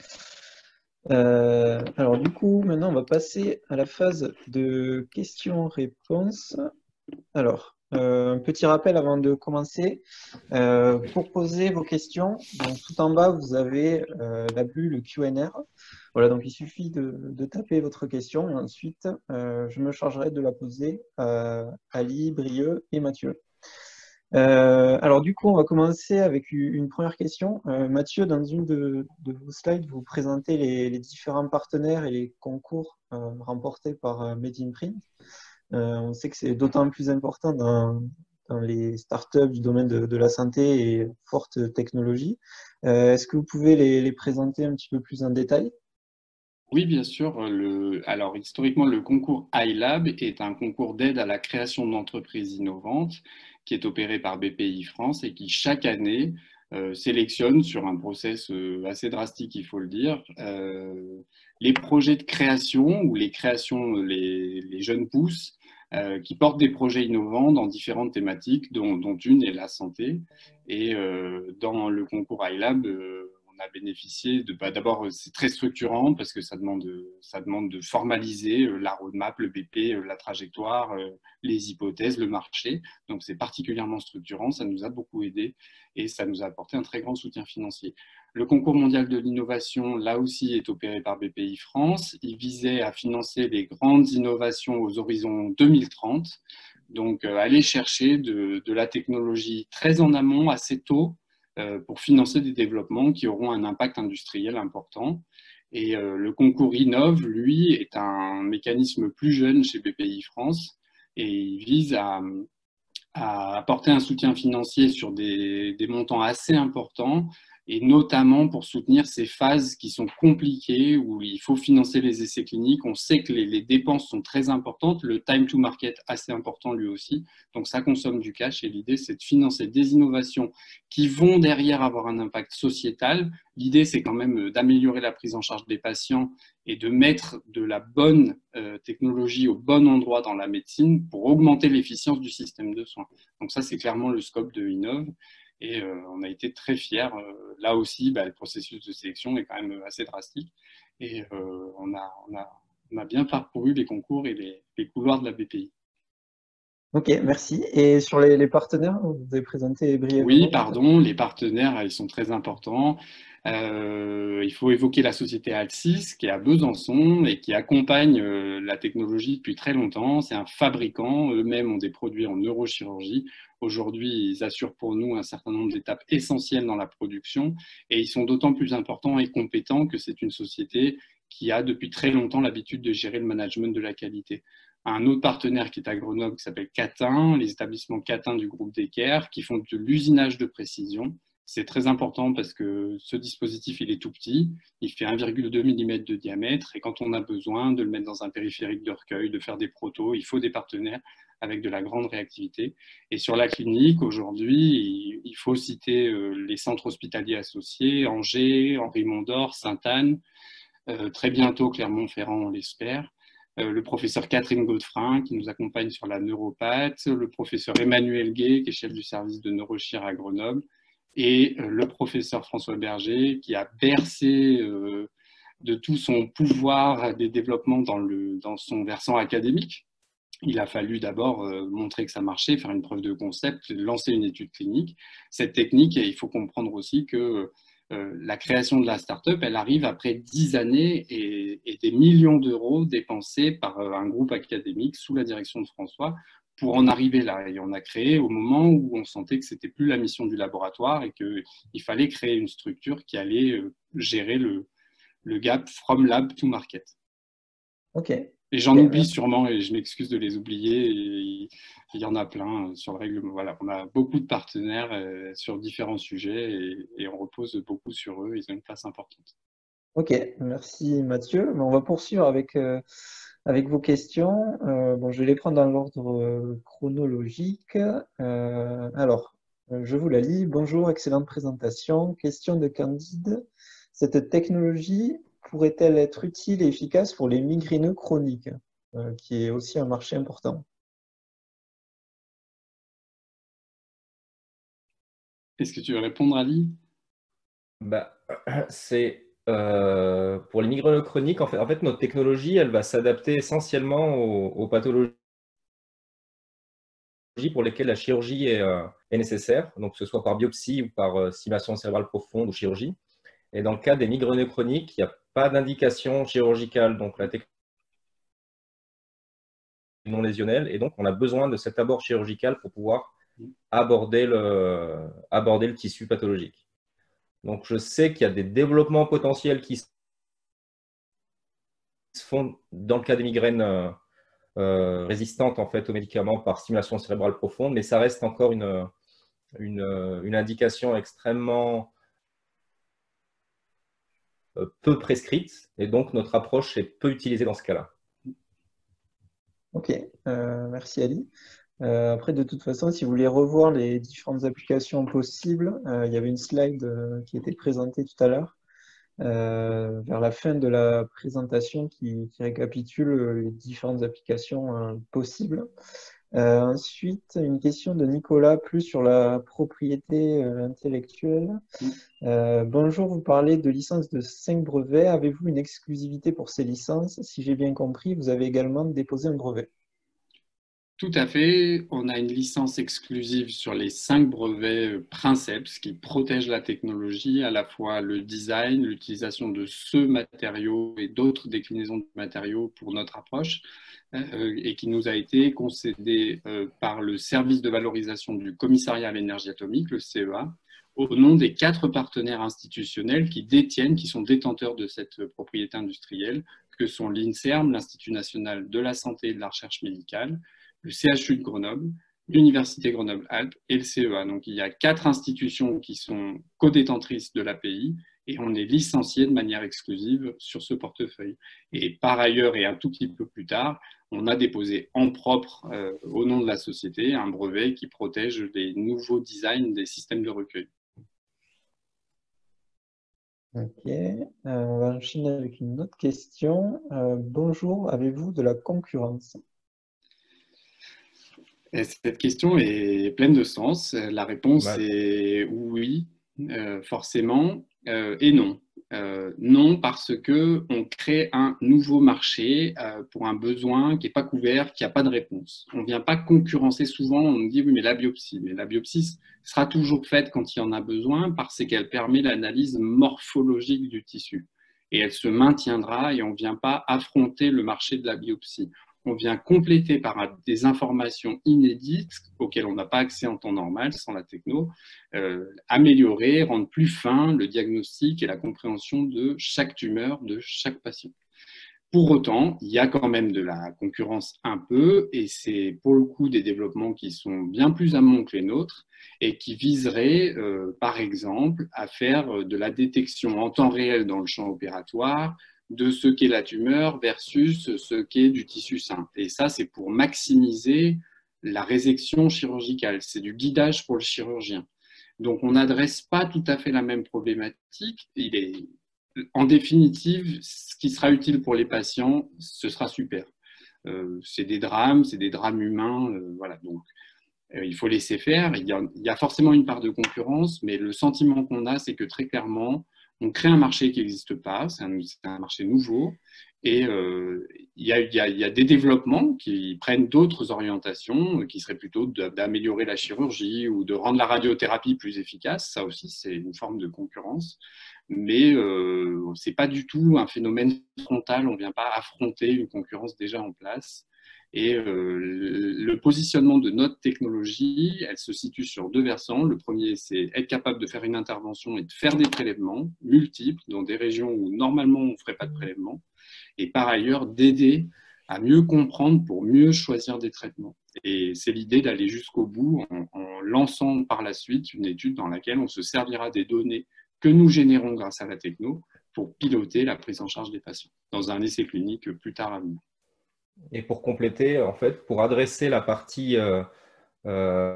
Euh, alors du coup, maintenant on va passer à la phase de questions-réponses. Alors, euh, un petit rappel avant de commencer. Euh, pour poser vos questions, donc tout en bas vous avez euh, la bulle Q and R. Voilà, donc il suffit de, de taper votre question et ensuite euh, je me chargerai de la poser à Ali, Brieux et Mathieu. Euh, alors du coup, on va commencer avec une première question. Euh, Mathieu, dans une de, de vos slides, vous présentez les, les différents partenaires et les concours euh, remportés par euh, MedImprint. Euh, on sait que c'est d'autant plus important dans, dans les startups du domaine de, de la santé et forte technologie. Euh, Est-ce que vous pouvez les, les présenter un petit peu plus en détail? Oui, bien sûr. Le, alors, historiquement, le concours iLab est un concours d'aide à la création d'entreprises innovantes qui est opéré par B P I France et qui, chaque année, euh, sélectionne sur un process euh, assez drastique, il faut le dire, euh, les projets de création ou les créations, les, les jeunes pousses euh, qui portent des projets innovants dans différentes thématiques, dont, dont une est la santé. Et euh, dans le concours iLab, euh, on a bénéficié de, bah, d'abord, c'est très structurant parce que ça demande, ça demande de formaliser la roadmap, le B P, la trajectoire, les hypothèses, le marché. Donc, c'est particulièrement structurant. Ça nous a beaucoup aidé et ça nous a apporté un très grand soutien financier. Le concours mondial de l'innovation, là aussi, est opéré par B P I France. Il visait à financer les grandes innovations aux horizons deux mille trente. Donc, euh, aller chercher de, de la technologie très en amont, assez tôt, euh, pour financer des développements qui auront un impact industriel important. Et euh, le concours Innov, lui, est un mécanisme plus jeune chez B P I France et il vise à, à apporter un soutien financier sur des, des montants assez importants et notamment pour soutenir ces phases qui sont compliquées où il faut financer les essais cliniques. On sait que les, les dépenses sont très importantes, le time to market assez important lui aussi, donc ça consomme du cash et l'idée c'est de financer des innovations qui vont derrière avoir un impact sociétal. L'idée c'est quand même d'améliorer la prise en charge des patients et de mettre de la bonne euh, technologie au bon endroit dans la médecine pour augmenter l'efficience du système de soins. Donc ça c'est clairement le scope de Innov. Et euh, on a été très fiers. Euh, là aussi, bah, le processus de sélection est quand même assez drastique. Et euh, on, a, on, a, on a bien parcouru les concours et les, les couloirs de la B P I. Ok, merci. Et sur les, les partenaires, vous avez présenté brièvement. Oui, pardon, les partenaires, ils sont très importants. Euh, il faut évoquer la société Alcis qui est à Besançon et qui accompagne euh, la technologie depuis très longtemps. C'est un fabricant, eux-mêmes ont des produits en neurochirurgie. Aujourd'hui, ils assurent pour nous un certain nombre d'étapes essentielles dans la production et ils sont d'autant plus importants et compétents que c'est une société qui a depuis très longtemps l'habitude de gérer le management de la qualité. Un autre partenaire qui est à Grenoble qui s'appelle Catin, les établissements Catin du groupe Decker qui font de l'usinage de précision. C'est très important parce que ce dispositif, il est tout petit, il fait un virgule deux millimètre de diamètre et quand on a besoin de le mettre dans un périphérique de recueil, de faire des protos, il faut des partenaires avec de la grande réactivité. Et sur la clinique, aujourd'hui, il faut citer les centres hospitaliers associés, Angers, Henri Mondor, Sainte-Anne, euh, très bientôt Clermont-Ferrand, on l'espère. Euh, le professeur Catherine Godefrin qui nous accompagne sur la neuropathe, le professeur Emmanuel Gay qui est chef du service de neurochir à Grenoble et euh, le professeur François Berger qui a bercé euh, de tout son pouvoir des développements dans, le, dans son versant académique. Il a fallu d'abord euh, montrer que ça marchait, faire une preuve de concept, lancer une étude clinique. Cette technique, il faut comprendre aussi que Euh, la création de la start-up, elle arrive après dix années et, et des millions d'euros dépensés par euh, un groupe académique sous la direction de François pour en arriver là. Et on a créé au moment où on sentait que c'était plus la mission du laboratoire et qu'il fallait créer une structure qui allait euh, gérer le, le gap from lab to market. Ok. Et j'en oublie sûrement et je m'excuse de les oublier. Et il y en a plein sur le règlement. Voilà, on a beaucoup de partenaires euh, sur différents sujets et, et on repose beaucoup sur eux. Ils ont une place importante. Ok, merci Mathieu. On va poursuivre avec, euh, avec vos questions. Euh, bon, je vais les prendre dans l'ordre euh, chronologique. Euh, alors, je vous la lis. Bonjour, excellente présentation. Question de Candide. Cette technologie pourrait-elle être utile et efficace pour les migraineux chroniques, euh, qui est aussi un marché important? Est-ce que tu veux répondre, Ali? Bah, c'est euh, pour les migraineux chroniques, en fait, en fait, notre technologie, elle va s'adapter essentiellement aux, aux pathologies pour lesquelles la chirurgie est, euh, est nécessaire, donc que ce soit par biopsie ou par euh, stimulation cérébrale profonde ou chirurgie. Et dans le cas des migraineux chroniques, il n'y a pas d'indication chirurgicale, donc la technologie non lésionnelle, et donc on a besoin de cet abord chirurgical pour pouvoir aborder le, aborder le tissu pathologique. Donc je sais qu'il y a des développements potentiels qui se font dans le cas des migraines euh, euh, résistantes en fait, aux médicaments par stimulation cérébrale profonde, mais ça reste encore une, une, une indication extrêmement euh, peu prescrites, et donc notre approche est peu utilisée dans ce cas-là. Ok, euh, merci Ali. Euh, après, de toute façon, si vous voulez revoir les différentes applications possibles, euh, il y avait une slide euh, qui était présentée tout à l'heure, euh, vers la fin de la présentation qui, qui récapitule les différentes applications euh, possibles. Euh, ensuite, une question de Nicolas, plus sur la propriété euh, intellectuelle. Euh, bonjour, vous parlez de licences de cinq brevets. Avez-vous une exclusivité pour ces licences? Si j'ai bien compris, vous avez également déposé un brevet. Tout à fait. On a une licence exclusive sur les cinq brevets Princeps qui protègent la technologie, à la fois le design, l'utilisation de ce matériau et d'autres déclinaisons de matériaux pour notre approche, euh, et qui nous a été concédée euh, par le service de valorisation du commissariat à l'énergie atomique, le C E A, au nom des quatre partenaires institutionnels qui détiennent, qui sont détenteurs de cette propriété industrielle, que sont l'INSERM, l'Institut national de la santé et de la recherche médicale, le C H U de Grenoble, l'Université Grenoble-Alpes et le C E A. Donc il y a quatre institutions qui sont codétentrices de l'A P I et on est licencié de manière exclusive sur ce portefeuille. Et par ailleurs, et un tout petit peu plus tard, on a déposé en propre, euh, au nom de la société, un brevet qui protège les nouveaux designs des systèmes de recueil. Ok, euh, on va enchaîner avec une autre question. Euh, bonjour, avez-vous de la concurrence? Et cette question est pleine de sens. La réponse Mal. est oui, euh, forcément, euh, et non. Euh, non, parce que on crée un nouveau marché euh, pour un besoin qui n'est pas couvert, qui n'a pas de réponse. On ne vient pas concurrencer souvent, on nous dit oui, mais la biopsie. Mais la biopsie sera toujours faite quand il y en a besoin parce qu'elle permet l'analyse morphologique du tissu. Et elle se maintiendra et on ne vient pas affronter le marché de la biopsie. On vient compléter par des informations inédites auxquelles on n'a pas accès en temps normal, sans la techno, euh, améliorer, rendre plus fin le diagnostic et la compréhension de chaque tumeur, de chaque patient. Pour autant, il y a quand même de la concurrence un peu, et c'est pour le coup des développements qui sont bien plus amont que les nôtres et qui viseraient, euh, par exemple, à faire de la détection en temps réel dans le champ opératoire, de ce qu'est la tumeur versus ce qu'est du tissu sain. Et ça, c'est pour maximiser la résection chirurgicale. C'est du guidage pour le chirurgien. Donc, on n'adresse pas tout à fait la même problématique. Il est, en définitive, ce qui sera utile pour les patients, ce sera super. Euh, c'est des drames, c'est des drames humains. Euh, voilà. Donc, euh, il faut laisser faire. Il y, a, il y a forcément une part de concurrence, mais le sentiment qu'on a, c'est que très clairement, on crée un marché qui n'existe pas, c'est un, un marché nouveau, et euh, il, y a, il, y a, il y a des développements qui prennent d'autres orientations, qui seraient plutôt d'améliorer la chirurgie ou de rendre la radiothérapie plus efficace. Ça aussi, c'est une forme de concurrence, mais euh, ce n'est pas du tout un phénomène frontal, on ne vient pas affronter une concurrence déjà en place. Et euh, le positionnement de notre technologie, elle se situe sur deux versants. Le premier, c'est être capable de faire une intervention et de faire des prélèvements multiples dans des régions où normalement on ne ferait pas de prélèvements. Et par ailleurs, d'aider à mieux comprendre pour mieux choisir des traitements. Et c'est l'idée d'aller jusqu'au bout en, en lançant par la suite une étude dans laquelle on se servira des données que nous générons grâce à la techno pour piloter la prise en charge des patients dans un essai clinique plus tard à venir. Et pour compléter, en fait, pour adresser la partie euh, euh,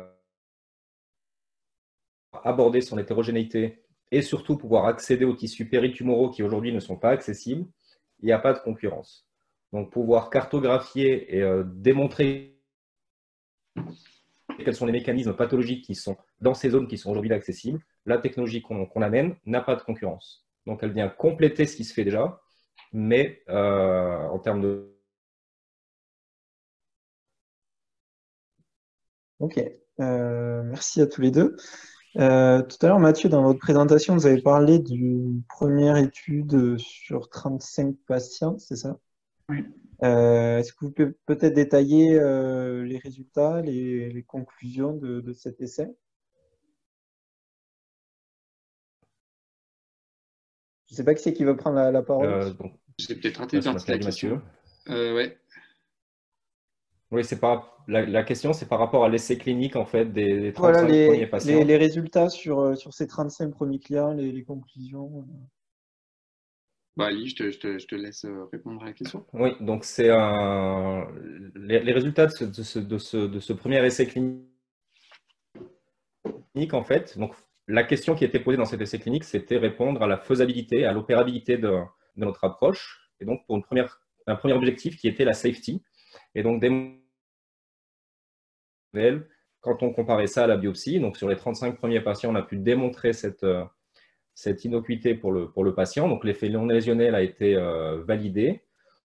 aborder son hétérogénéité et surtout pouvoir accéder aux tissus péritumoraux qui aujourd'hui ne sont pas accessibles, il n'y a pas de concurrence. Donc pouvoir cartographier et euh, démontrer quels sont les mécanismes pathologiques qui sont dans ces zones qui sont aujourd'hui accessibles, la technologie qu'on qu'on amène n'a pas de concurrence. Donc elle vient compléter ce qui se fait déjà, mais euh, en termes de... Ok, euh, merci à tous les deux. Euh, tout à l'heure, Mathieu, dans votre présentation, vous avez parlé d'une première étude sur trente-cinq patients, c'est ça? Oui. Euh, est-ce que vous pouvez peut-être détailler euh, les résultats, les, les conclusions de, de cet essai? Je ne sais pas qui c'est qui veut prendre la, la parole. Euh, donc, J'ai peut-être raté une ça partie de la question. Euh, ouais. Oui, c'est pas la, la question, c'est par rapport à l'essai clinique en fait des, des Voilà trente-cinq les, premiers les, patients. les résultats sur, sur ces trente-cinq premiers clients, les, les conclusions. Bah, Ali, je te, je te- je te laisse répondre à la question. Oui, donc c'est un... les, les résultats de ce, de ce, de ce, de ce premier essai clinique, en fait, donc la question qui était posée dans cet essai clinique, c'était répondre à la faisabilité, à l'opérabilité de, de notre approche, et donc pour une première, un premier objectif qui était la safety. Et donc des modèles, quand on comparait ça à la biopsie, donc sur les trente-cinq premiers patients, on a pu démontrer cette, cette innocuité pour le, pour le patient. Donc l'effet non lésionnel a été euh, validé.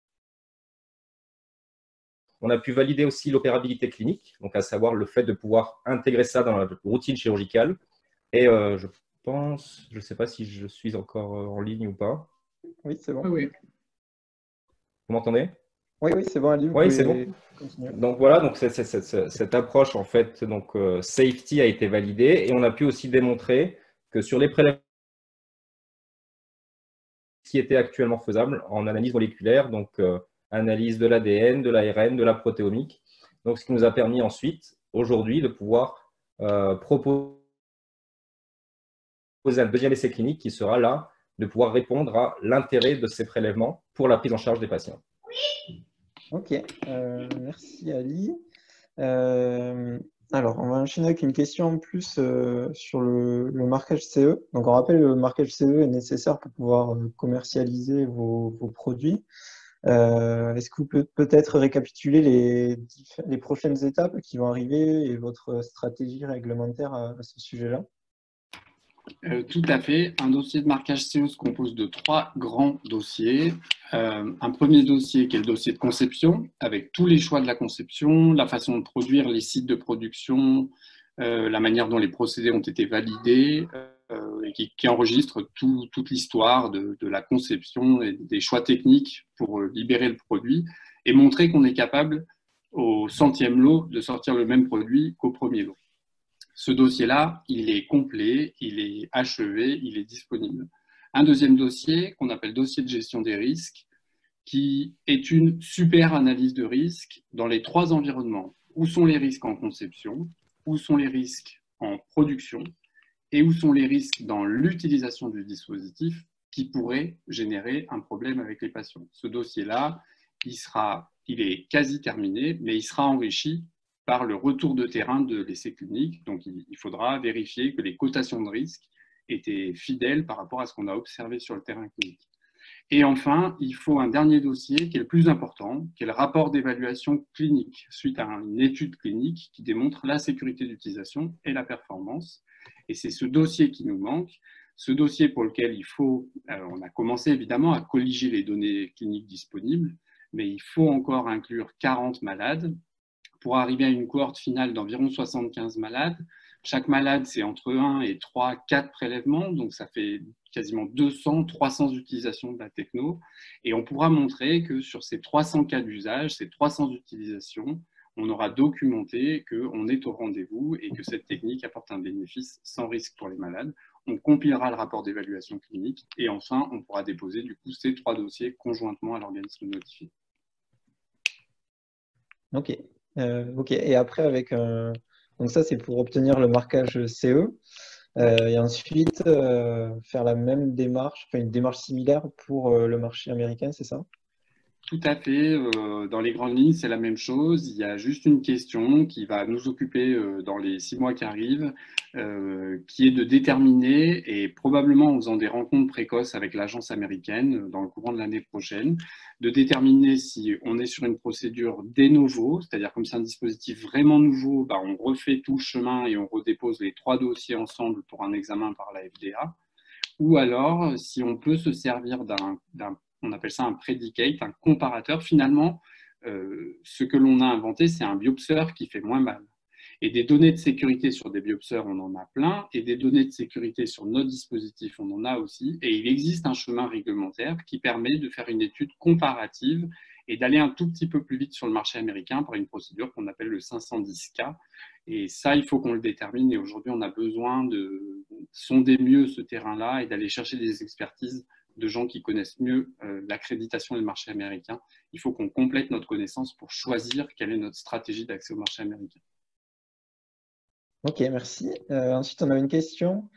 On a pu valider aussi l'opérabilité clinique, donc à savoir le fait de pouvoir intégrer ça dans la routine chirurgicale. Et euh, je pense, je ne sais pas si je suis encore en ligne ou pas. Oui, c'est bon. Ah oui. Vous m'entendez? Oui, oui, c'est bon, Ali, vous Oui, c'est bon. pouvez continuer. Donc voilà, donc cette, cette, cette, cette approche en fait, donc euh, safety a été validée et on a pu aussi démontrer que sur les prélèvements qui étaient actuellement faisables en analyse moléculaire, donc euh, analyse de l'A D N, de l'A R N, de la protéomique. Donc ce qui nous a permis ensuite, aujourd'hui, de pouvoir euh, proposer un deuxième essai clinique qui sera là, de pouvoir répondre à l'intérêt de ces prélèvements pour la prise en charge des patients. Ok, euh, merci Ali. Euh, alors, on va enchaîner avec une question en plus euh, sur le, le marquage C E. Donc, on rappelle, le marquage C E est nécessaire pour pouvoir euh, commercialiser vos, vos produits. Euh, est-ce que vous pouvez peut-être récapituler les, diff- les prochaines étapes qui vont arriver et votre stratégie réglementaire à, à ce sujet-là? Euh, tout à fait. Un dossier de marquage C E se compose de trois grands dossiers. Euh, un premier dossier qui est le dossier de conception, avec tous les choix de la conception, la façon de produire, les sites de production, euh, la manière dont les procédés ont été validés, euh, et qui, qui enregistre tout, toute l'histoire de, de la conception et des choix techniques pour libérer le produit et montrer qu'on est capable au centième lot de sortir le même produit qu'au premier lot. Ce dossier-là, il est complet, il est achevé, il est disponible. Un deuxième dossier qu'on appelle dossier de gestion des risques, qui est une super analyse de risques dans les trois environnements. Où sont les risques en conception, où sont les risques en production et où sont les risques dans l'utilisation du dispositif qui pourraient générer un problème avec les patients. Ce dossier-là, il, sera, il est quasi terminé, mais il sera enrichi par le retour de terrain de l'essai clinique. Donc, il faudra vérifier que les cotations de risque étaient fidèles par rapport à ce qu'on a observé sur le terrain clinique. Et enfin, il faut un dernier dossier qui est le plus important, qui est le rapport d'évaluation clinique, suite à une étude clinique qui démontre la sécurité d'utilisation et la performance. Et c'est ce dossier qui nous manque, ce dossier pour lequel il faut, alors on a commencé évidemment à colliger les données cliniques disponibles, mais il faut encore inclure quarante malades pour arriver à une cohorte finale d'environ soixante-quinze malades. Chaque malade, c'est entre un et trois, quatre prélèvements, donc ça fait quasiment deux cents, trois cents utilisations de la techno. Et on pourra montrer que sur ces trois cents cas d'usage, ces trois cents utilisations, on aura documenté qu'on est au rendez-vous et que cette technique apporte un bénéfice sans risque pour les malades. On compilera le rapport d'évaluation clinique et enfin, on pourra déposer du coup ces trois dossiers conjointement à l'organisme notifié. Ok. Euh, ok. Et après, avec un... Donc ça, c'est pour obtenir le marquage C E. Euh, et ensuite, euh, faire la même démarche, enfin une démarche similaire pour euh, le marché américain, c'est ça? Tout à fait. Euh, dans les grandes lignes, c'est la même chose. Il y a juste une question qui va nous occuper euh, dans les six mois qui arrivent, euh, qui est de déterminer, et probablement en faisant des rencontres précoces avec l'agence américaine euh, dans le courant de l'année prochaine, de déterminer si on est sur une procédure de novo, c'est-à-dire comme c'est un dispositif vraiment nouveau, bah, on refait tout le chemin et on redépose les trois dossiers ensemble pour un examen par la F D A, ou alors si on peut se servir d'un, d'un on appelle ça un predicate, un comparateur. Finalement, euh, ce que l'on a inventé, c'est un biopseur qui fait moins mal. Et des données de sécurité sur des biopseurs, on en a plein, et des données de sécurité sur notre dispositif, on en a aussi. Et il existe un chemin réglementaire qui permet de faire une étude comparative et d'aller un tout petit peu plus vite sur le marché américain par une procédure qu'on appelle le cinq cent dix K. Et ça, il faut qu'on le détermine. Et aujourd'hui, on a besoin de sonder mieux ce terrain-là et d'aller chercher des expertises de gens qui connaissent mieux euh, l'accréditation du marché américain. Il faut qu'on complète notre connaissance pour choisir quelle est notre stratégie d'accès au marché américain. Ok, merci. Euh, ensuite, on a une question.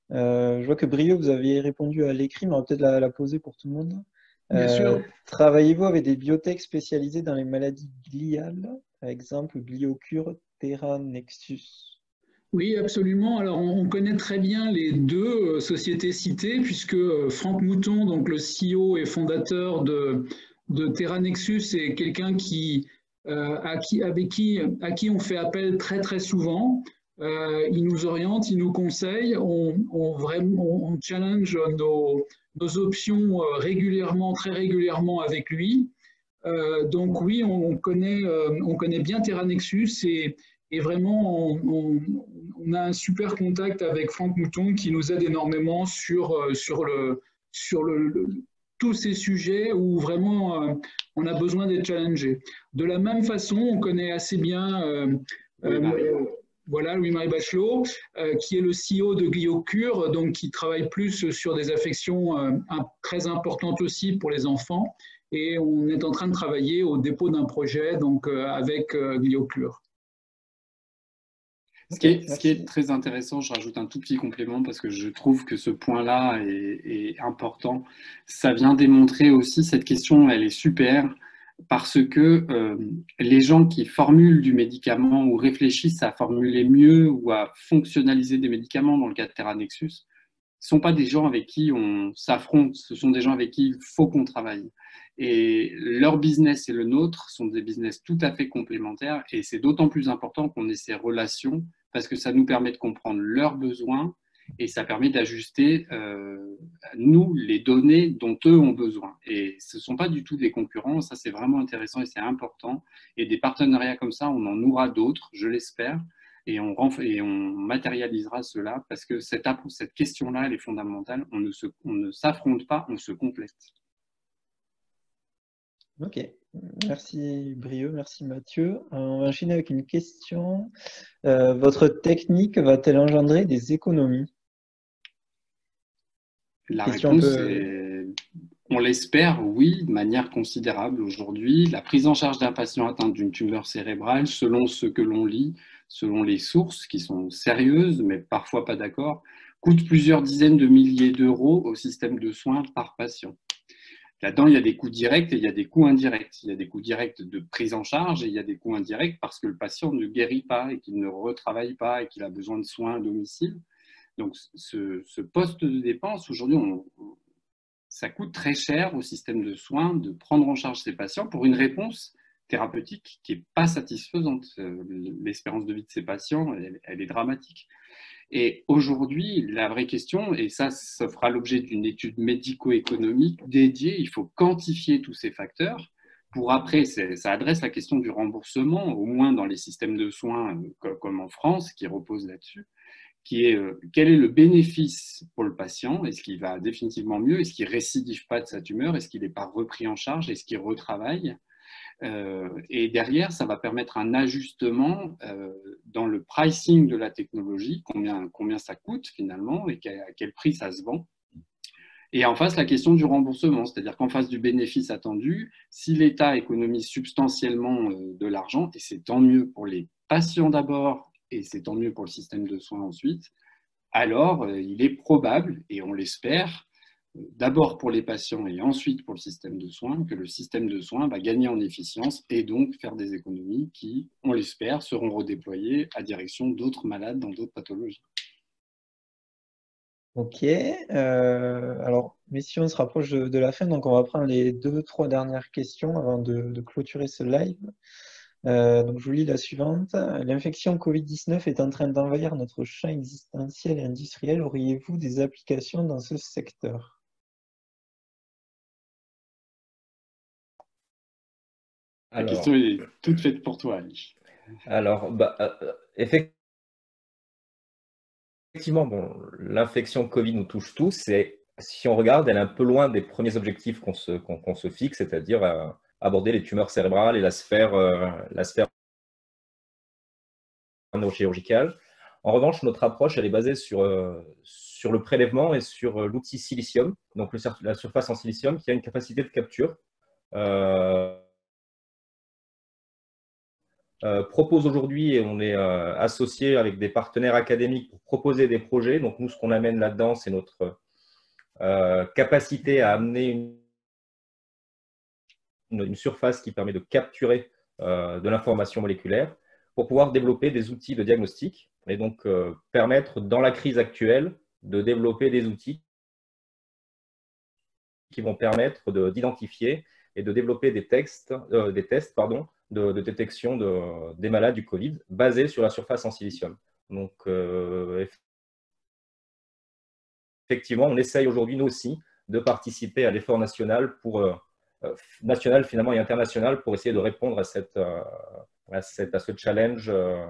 Euh, je vois que Brio, vous avez répondu à l'écrit, mais on va peut-être la, la poser pour tout le monde. Bien Euh, sûr. travaillez-vous avec des biotech spécialisées dans les maladies gliales, par exemple Gliocure, Terra, Nexus? Oui, absolument. Alors, on on connaît très bien les deux euh, sociétés citées, puisque euh, Franck Mouton, donc le C E O et fondateur de, de Terra Nexus, est quelqu'un qui, euh, à qui, avec qui, à qui on fait appel très très souvent. Euh, il nous oriente, il nous conseille, on, on, vraiment, on challenge nos, nos options euh, régulièrement, très régulièrement avec lui. Euh, donc oui, on connaît, euh, on connaît bien Terra Nexus et, et vraiment, on, on, on, a un super contact avec Franck Mouton qui nous aide énormément sur, euh, sur, le, sur le, le, tous ces sujets où vraiment euh, on a besoin d'être challengé. De la même façon, on connaît assez bien euh, Oui, Marie. euh, voilà, Louis-Marie Bachelot, euh, qui est le C E O de Gliocure, donc qui travaille plus sur des affections euh, très importantes aussi pour les enfants. Et on est en train de travailler au dépôt d'un projet donc, euh, avec euh, Gliocure. Ce qui, est, ce qui est très intéressant, je rajoute un tout petit complément parce que je trouve que ce point-là est, est important. Ça vient démontrer aussi, cette question, elle est super parce que euh, les gens qui formulent du médicament ou réfléchissent à formuler mieux ou à fonctionnaliser des médicaments, dans le cas de Terra Nexus, ne sont pas des gens avec qui on s'affronte, ce sont des gens avec qui il faut qu'on travaille. Et leur business et le nôtre sont des business tout à fait complémentaires et c'est d'autant plus important qu'on ait ces relations parce que ça nous permet de comprendre leurs besoins et ça permet d'ajuster, euh, nous, les données dont eux ont besoin. Et ce ne sont pas du tout des concurrents, ça c'est vraiment intéressant et c'est important. Et des partenariats comme ça, on en aura d'autres, je l'espère. Et on, et on matérialisera cela parce que cette, cette question-là, elle est fondamentale. On ne, se, on ne s'affronte pas, on se complète. Ok, merci Brio, merci Mathieu. On va enchaîner avec une question. Euh, votre technique va-t-elle engendrer des économies? La question réponse un peu... est, on l'espère, oui, de manière considérable aujourd'hui. La prise en charge d'un patient atteint d'une tumeur cérébrale, selon ce que l'on lit, selon les sources qui sont sérieuses, mais parfois pas d'accord, coûte plusieurs dizaines de milliers d'euros au système de soins par patient. Là-dedans, il y a des coûts directs et il y a des coûts indirects. Il y a des coûts directs de prise en charge et il y a des coûts indirects parce que le patient ne guérit pas et qu'il ne retravaille pas et qu'il a besoin de soins à domicile. Donc, ce, ce poste de dépense, aujourd'hui, on, ça coûte très cher au système de soins de prendre en charge ces patients pour une réponse thérapeutique qui n'est pas satisfaisante. L'espérance de vie de ces patients, elle, elle est dramatique. Et aujourd'hui, la vraie question, et ça, ça fera l'objet d'une étude médico-économique dédiée, il faut quantifier tous ces facteurs pour après, ça adresse la question du remboursement, au moins dans les systèmes de soins comme en France, qui reposent là-dessus, qui est euh, quel est le bénéfice pour le patient? Est-ce qu'il va définitivement mieux? Est-ce qu'il ne récidive pas de sa tumeur? Est-ce qu'il n'est pas repris en charge? Est-ce qu'il retravaille? Euh, et derrière, ça va permettre un ajustement euh, dans le pricing de la technologie, combien, combien ça coûte finalement et à quel prix ça se vend. Et en face, la question du remboursement, c'est-à-dire qu'en face du bénéfice attendu, si l'État économise substantiellement euh, de l'argent, et c'est tant mieux pour les patients d'abord, et c'est tant mieux pour le système de soins ensuite, alors euh, il est probable, et on l'espère, d'abord pour les patients et ensuite pour le système de soins, que le système de soins va gagner en efficience et donc faire des économies qui, on l'espère, seront redéployées à direction d'autres malades dans d'autres pathologies. Ok, euh, alors messieurs, on se rapproche de, de la fin, donc on va prendre les deux, trois dernières questions avant de, de clôturer ce live. Euh, donc je vous lis la suivante. L'infection Covid dix-neuf est en train d'envahir notre champ existentiel et industriel. Auriez-vous des applications dans ce secteur? La alors, question est toute faite pour toi, Ali. Alors, bah, euh, effectivement, bon, l'infection Covid nous touche tous. Et si on regarde, elle est un peu loin des premiers objectifs qu'on se, qu'on, qu'on se fixe, c'est-à-dire euh, aborder les tumeurs cérébrales et la sphère, euh, la sphère neurochirurgicale. En revanche, notre approche, elle est basée sur, euh, sur le prélèvement et sur euh, l'outil silicium, donc le, la surface en silicium qui a une capacité de capture. Euh, euh, propose aujourd'hui, et on est euh, associé avec des partenaires académiques pour proposer des projets. Donc nous, ce qu'on amène là-dedans, c'est notre euh, capacité à amener une, une, une surface qui permet de capturer euh, de l'information moléculaire pour pouvoir développer des outils de diagnostic et donc euh, permettre, dans la crise actuelle, de développer des outils qui vont permettre d'identifier et de développer des, textes, euh, des tests pardon, de, de détection de, des malades du Covid basés sur la surface en silicium. Donc, euh, effectivement, on essaye aujourd'hui, nous aussi, de participer à l'effort national, pour, euh, national finalement et international pour essayer de répondre à, cette, euh, à, cette, à ce challenge euh,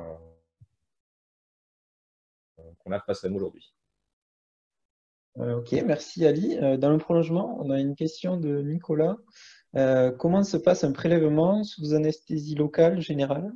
qu'on a face à nous aujourd'hui. Euh, ok, merci Ali. Euh, dans le prolongement, on a une question de Nicolas. Euh, comment se passe un prélèvement sous anesthésie locale générale?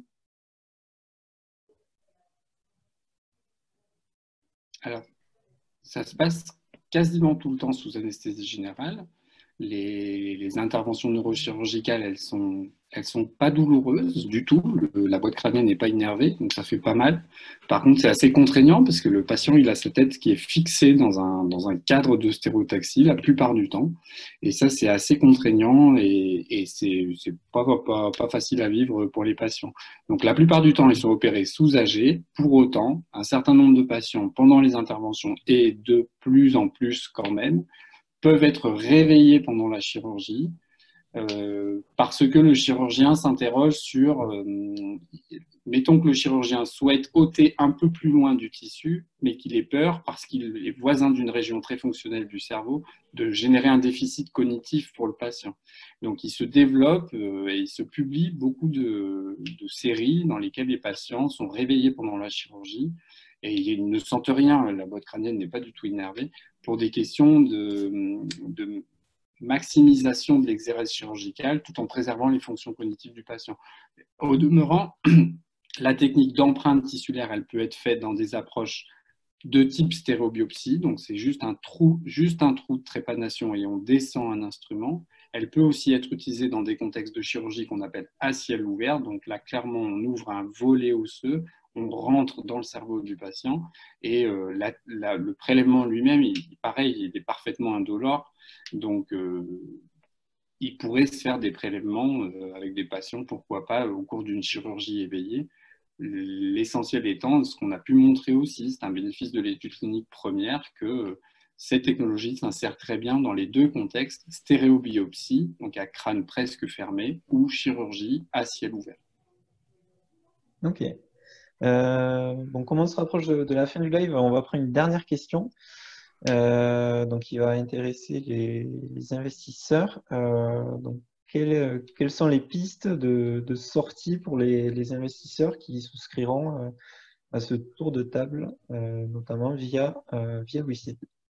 Alors, ça se passe quasiment tout le temps sous anesthésie générale. Les, les interventions neurochirurgicales, elles sont, elles sont pas douloureuses du tout. Le, la boîte crânienne n'est pas innervée, donc ça fait pas mal. Par contre, c'est assez contraignant parce que le patient, il a sa tête qui est fixée dans un, dans un cadre de stéréotaxie la plupart du temps. Et ça, c'est assez contraignant et, et c'est, c'est pas, pas, pas facile à vivre pour les patients. Donc, la plupart du temps, ils sont opérés sous A G. Pour autant, un certain nombre de patients, pendant les interventions, et de plus en plus quand même, peuvent être réveillés pendant la chirurgie euh, parce que le chirurgien s'interroge sur, euh, mettons que le chirurgien souhaite ôter un peu plus loin du tissu, mais qu'il ait peur, parce qu'il est voisin d'une région très fonctionnelle du cerveau, de générer un déficit cognitif pour le patient. Donc il se développe euh, et il se publie beaucoup de, de séries dans lesquelles les patients sont réveillés pendant la chirurgie et ils ne sentent rien, la boîte crânienne n'est pas du tout innervée, pour des questions de, de maximisation de l'exérèse chirurgicale tout en préservant les fonctions cognitives du patient. Au demeurant, la technique d'empreinte tissulaire, elle peut être faite dans des approches de type stéréobiopsie, donc c'est juste un trou, juste un trou de trépanation et on descend un instrument. Elle peut aussi être utilisée dans des contextes de chirurgie qu'on appelle à ciel ouvert, donc là clairement on ouvre un volet osseux, on rentre dans le cerveau du patient et euh, la, la, le prélèvement lui-même, il, pareil, il est parfaitement indolore, donc euh, il pourrait se faire des prélèvements euh, avec des patients, pourquoi pas, au cours d'une chirurgie éveillée. L'essentiel étant, ce qu'on a pu montrer aussi, c'est un bénéfice de l'étude clinique première, que cette technologie s'insère très bien dans les deux contextes, stéréobiopsie, donc à crâne presque fermé, ou chirurgie à ciel ouvert. Ok. Euh, bon, comme on se rapproche de, de la fin du live, on va prendre une dernière question. Euh, donc, qui va intéresser les, les investisseurs. Euh, donc, quelles, quelles sont les pistes de, de sortie pour les, les investisseurs qui souscriront euh, à ce tour de table, euh, notamment via, euh, via WeSeed?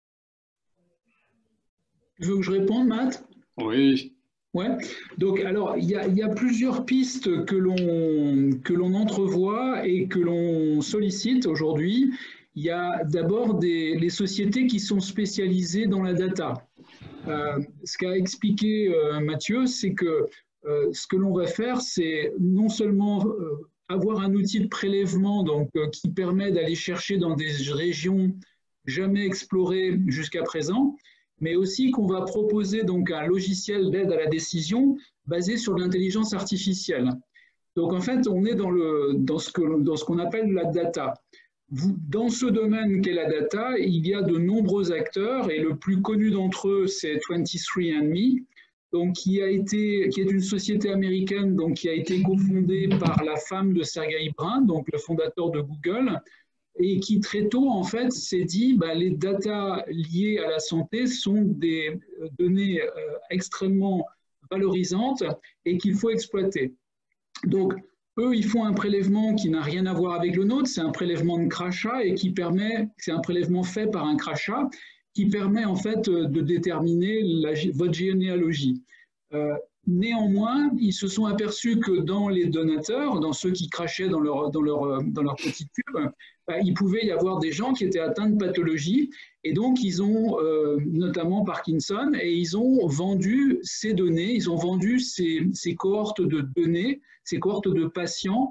Tu veux que je réponde, Matt? Oui. Ouais. Donc, alors, il y a, il y a plusieurs pistes que l'on que l'on entrevoit et que l'on sollicite aujourd'hui. Il y a d'abord des les sociétés qui sont spécialisées dans la data. Euh, ce qu'a expliqué euh, Mathieu, c'est que euh, ce que l'on va faire, c'est non seulement euh, avoir un outil de prélèvement donc, euh, qui permet d'aller chercher dans des régions jamais explorées jusqu'à présent, mais aussi qu'on va proposer donc un logiciel d'aide à la décision basé sur l'intelligence artificielle. Donc en fait, on est dans, le, dans ce que, dans ce qu'on appelle la data. Vous, dans ce domaine qu'est la data, il y a de nombreux acteurs et le plus connu d'entre eux, c'est twenty-three and me, donc qui, a été, qui est une société américaine donc, qui a été cofondée par la femme de Sergey Brin, donc le fondateur de Google, et qui très tôt en fait s'est dit bah, les datas liées à la santé sont des données euh, extrêmement valorisantes et qu'il faut exploiter. Donc eux, ils font un prélèvement qui n'a rien à voir avec le nôtre, c'est un prélèvement de crachat et qui permet, c'est un prélèvement fait par un crachat qui permet en fait de déterminer la, votre généalogie. Euh, néanmoins, ils se sont aperçus que dans les donateurs, dans ceux qui crachaient dans leur, dans leur, dans leur petit tube, bah, il pouvait y avoir des gens qui étaient atteints de pathologie et donc ils ont euh, notamment Parkinson et ils ont vendu ces données, ils ont vendu ces, ces cohortes de données, ces cohortes de patients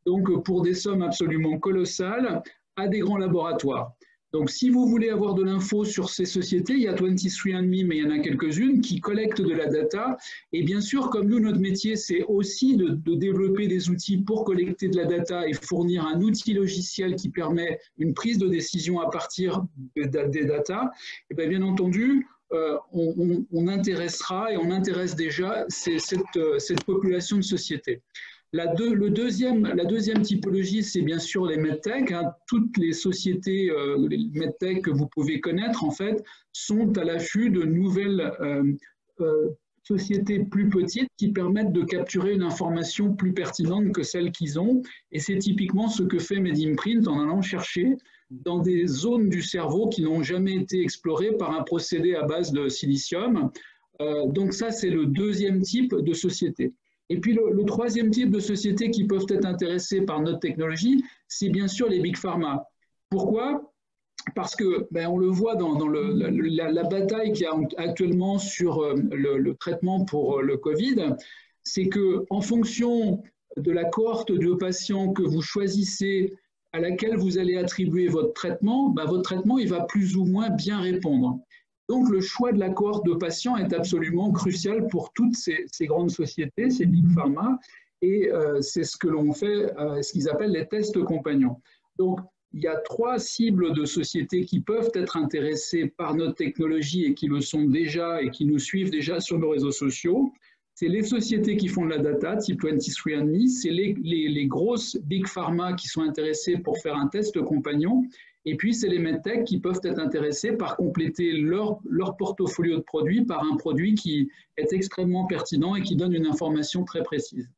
donc pour des sommes absolument colossales, à des grands laboratoires. Donc, si vous voulez avoir de l'info sur ces sociétés, il y a vingt-trois and me, mais il y en a quelques-unes qui collectent de la data. Et bien sûr, comme nous, notre métier, c'est aussi de, de développer des outils pour collecter de la data et fournir un outil logiciel qui permet une prise de décision à partir des data. Et bien, bien entendu, euh, on, on, on intéressera et on intéresse déjà ces, cette, cette population de sociétés. La, deux, le deuxième, la deuxième typologie, c'est bien sûr les medtech. Hein. Toutes les sociétés, euh, les medtech que vous pouvez connaître, en fait, sont à l'affût de nouvelles euh, euh, sociétés plus petites qui permettent de capturer une information plus pertinente que celle qu'ils ont. Et c'est typiquement ce que fait MedImprint en allant chercher dans des zones du cerveau qui n'ont jamais été explorées par un procédé à base de silicium. Euh, donc ça, c'est le deuxième type de société. Et puis le, le troisième type de sociétés qui peuvent être intéressées par notre technologie, c'est bien sûr les big pharma. Pourquoi? Parce que, ben, on le voit dans, dans le, la, la bataille qu'il y a actuellement sur le, le traitement pour le Covid, c'est qu'en fonction de la cohorte de patients que vous choisissez, à laquelle vous allez attribuer votre traitement, ben, votre traitement il va plus ou moins bien répondre. Donc, le choix de la cohorte de patients est absolument crucial pour toutes ces, ces grandes sociétés, ces big pharma, et euh, c'est ce que l'on fait, euh, ce qu'ils appellent les tests compagnons. Donc, il y a trois cibles de sociétés qui peuvent être intéressées par notre technologie et qui le sont déjà et qui nous suivent déjà sur nos réseaux sociaux. C'est les sociétés qui font de la data, type vingt-trois and me, c'est les, les, les grosses big pharma qui sont intéressées pour faire un test compagnon. Et puis, c'est les medtech qui peuvent être intéressés par compléter leur, leur portfolio de produits par un produit qui est extrêmement pertinent et qui donne une information très précise.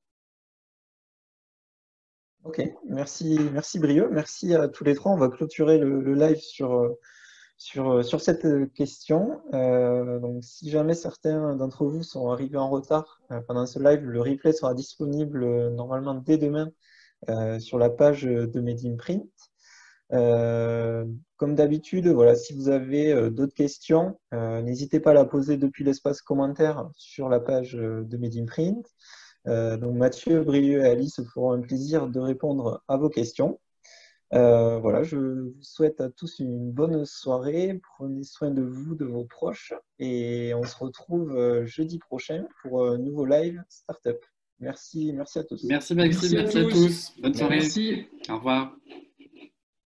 Ok, merci, merci Brieux, merci à tous les trois. On va clôturer le, le live sur, sur, sur cette question. Euh, donc, si jamais certains d'entre vous sont arrivés en retard euh, pendant ce live, le replay sera disponible euh, normalement dès demain euh, sur la page de MedImprint. Euh, comme d'habitude, voilà, si vous avez euh, d'autres questions, euh, n'hésitez pas à la poser depuis l'espace commentaire sur la page euh, de MedImprint. Euh, donc Mathieu, Brieux et Alice se feront un plaisir de répondre à vos questions. Euh, voilà, je vous souhaite à tous une bonne soirée. Prenez soin de vous, de vos proches, et on se retrouve euh, jeudi prochain pour un nouveau live Startup. Merci, merci à tous. Merci Maxime, merci, merci à tous. Bonne soirée. Merci. Au revoir.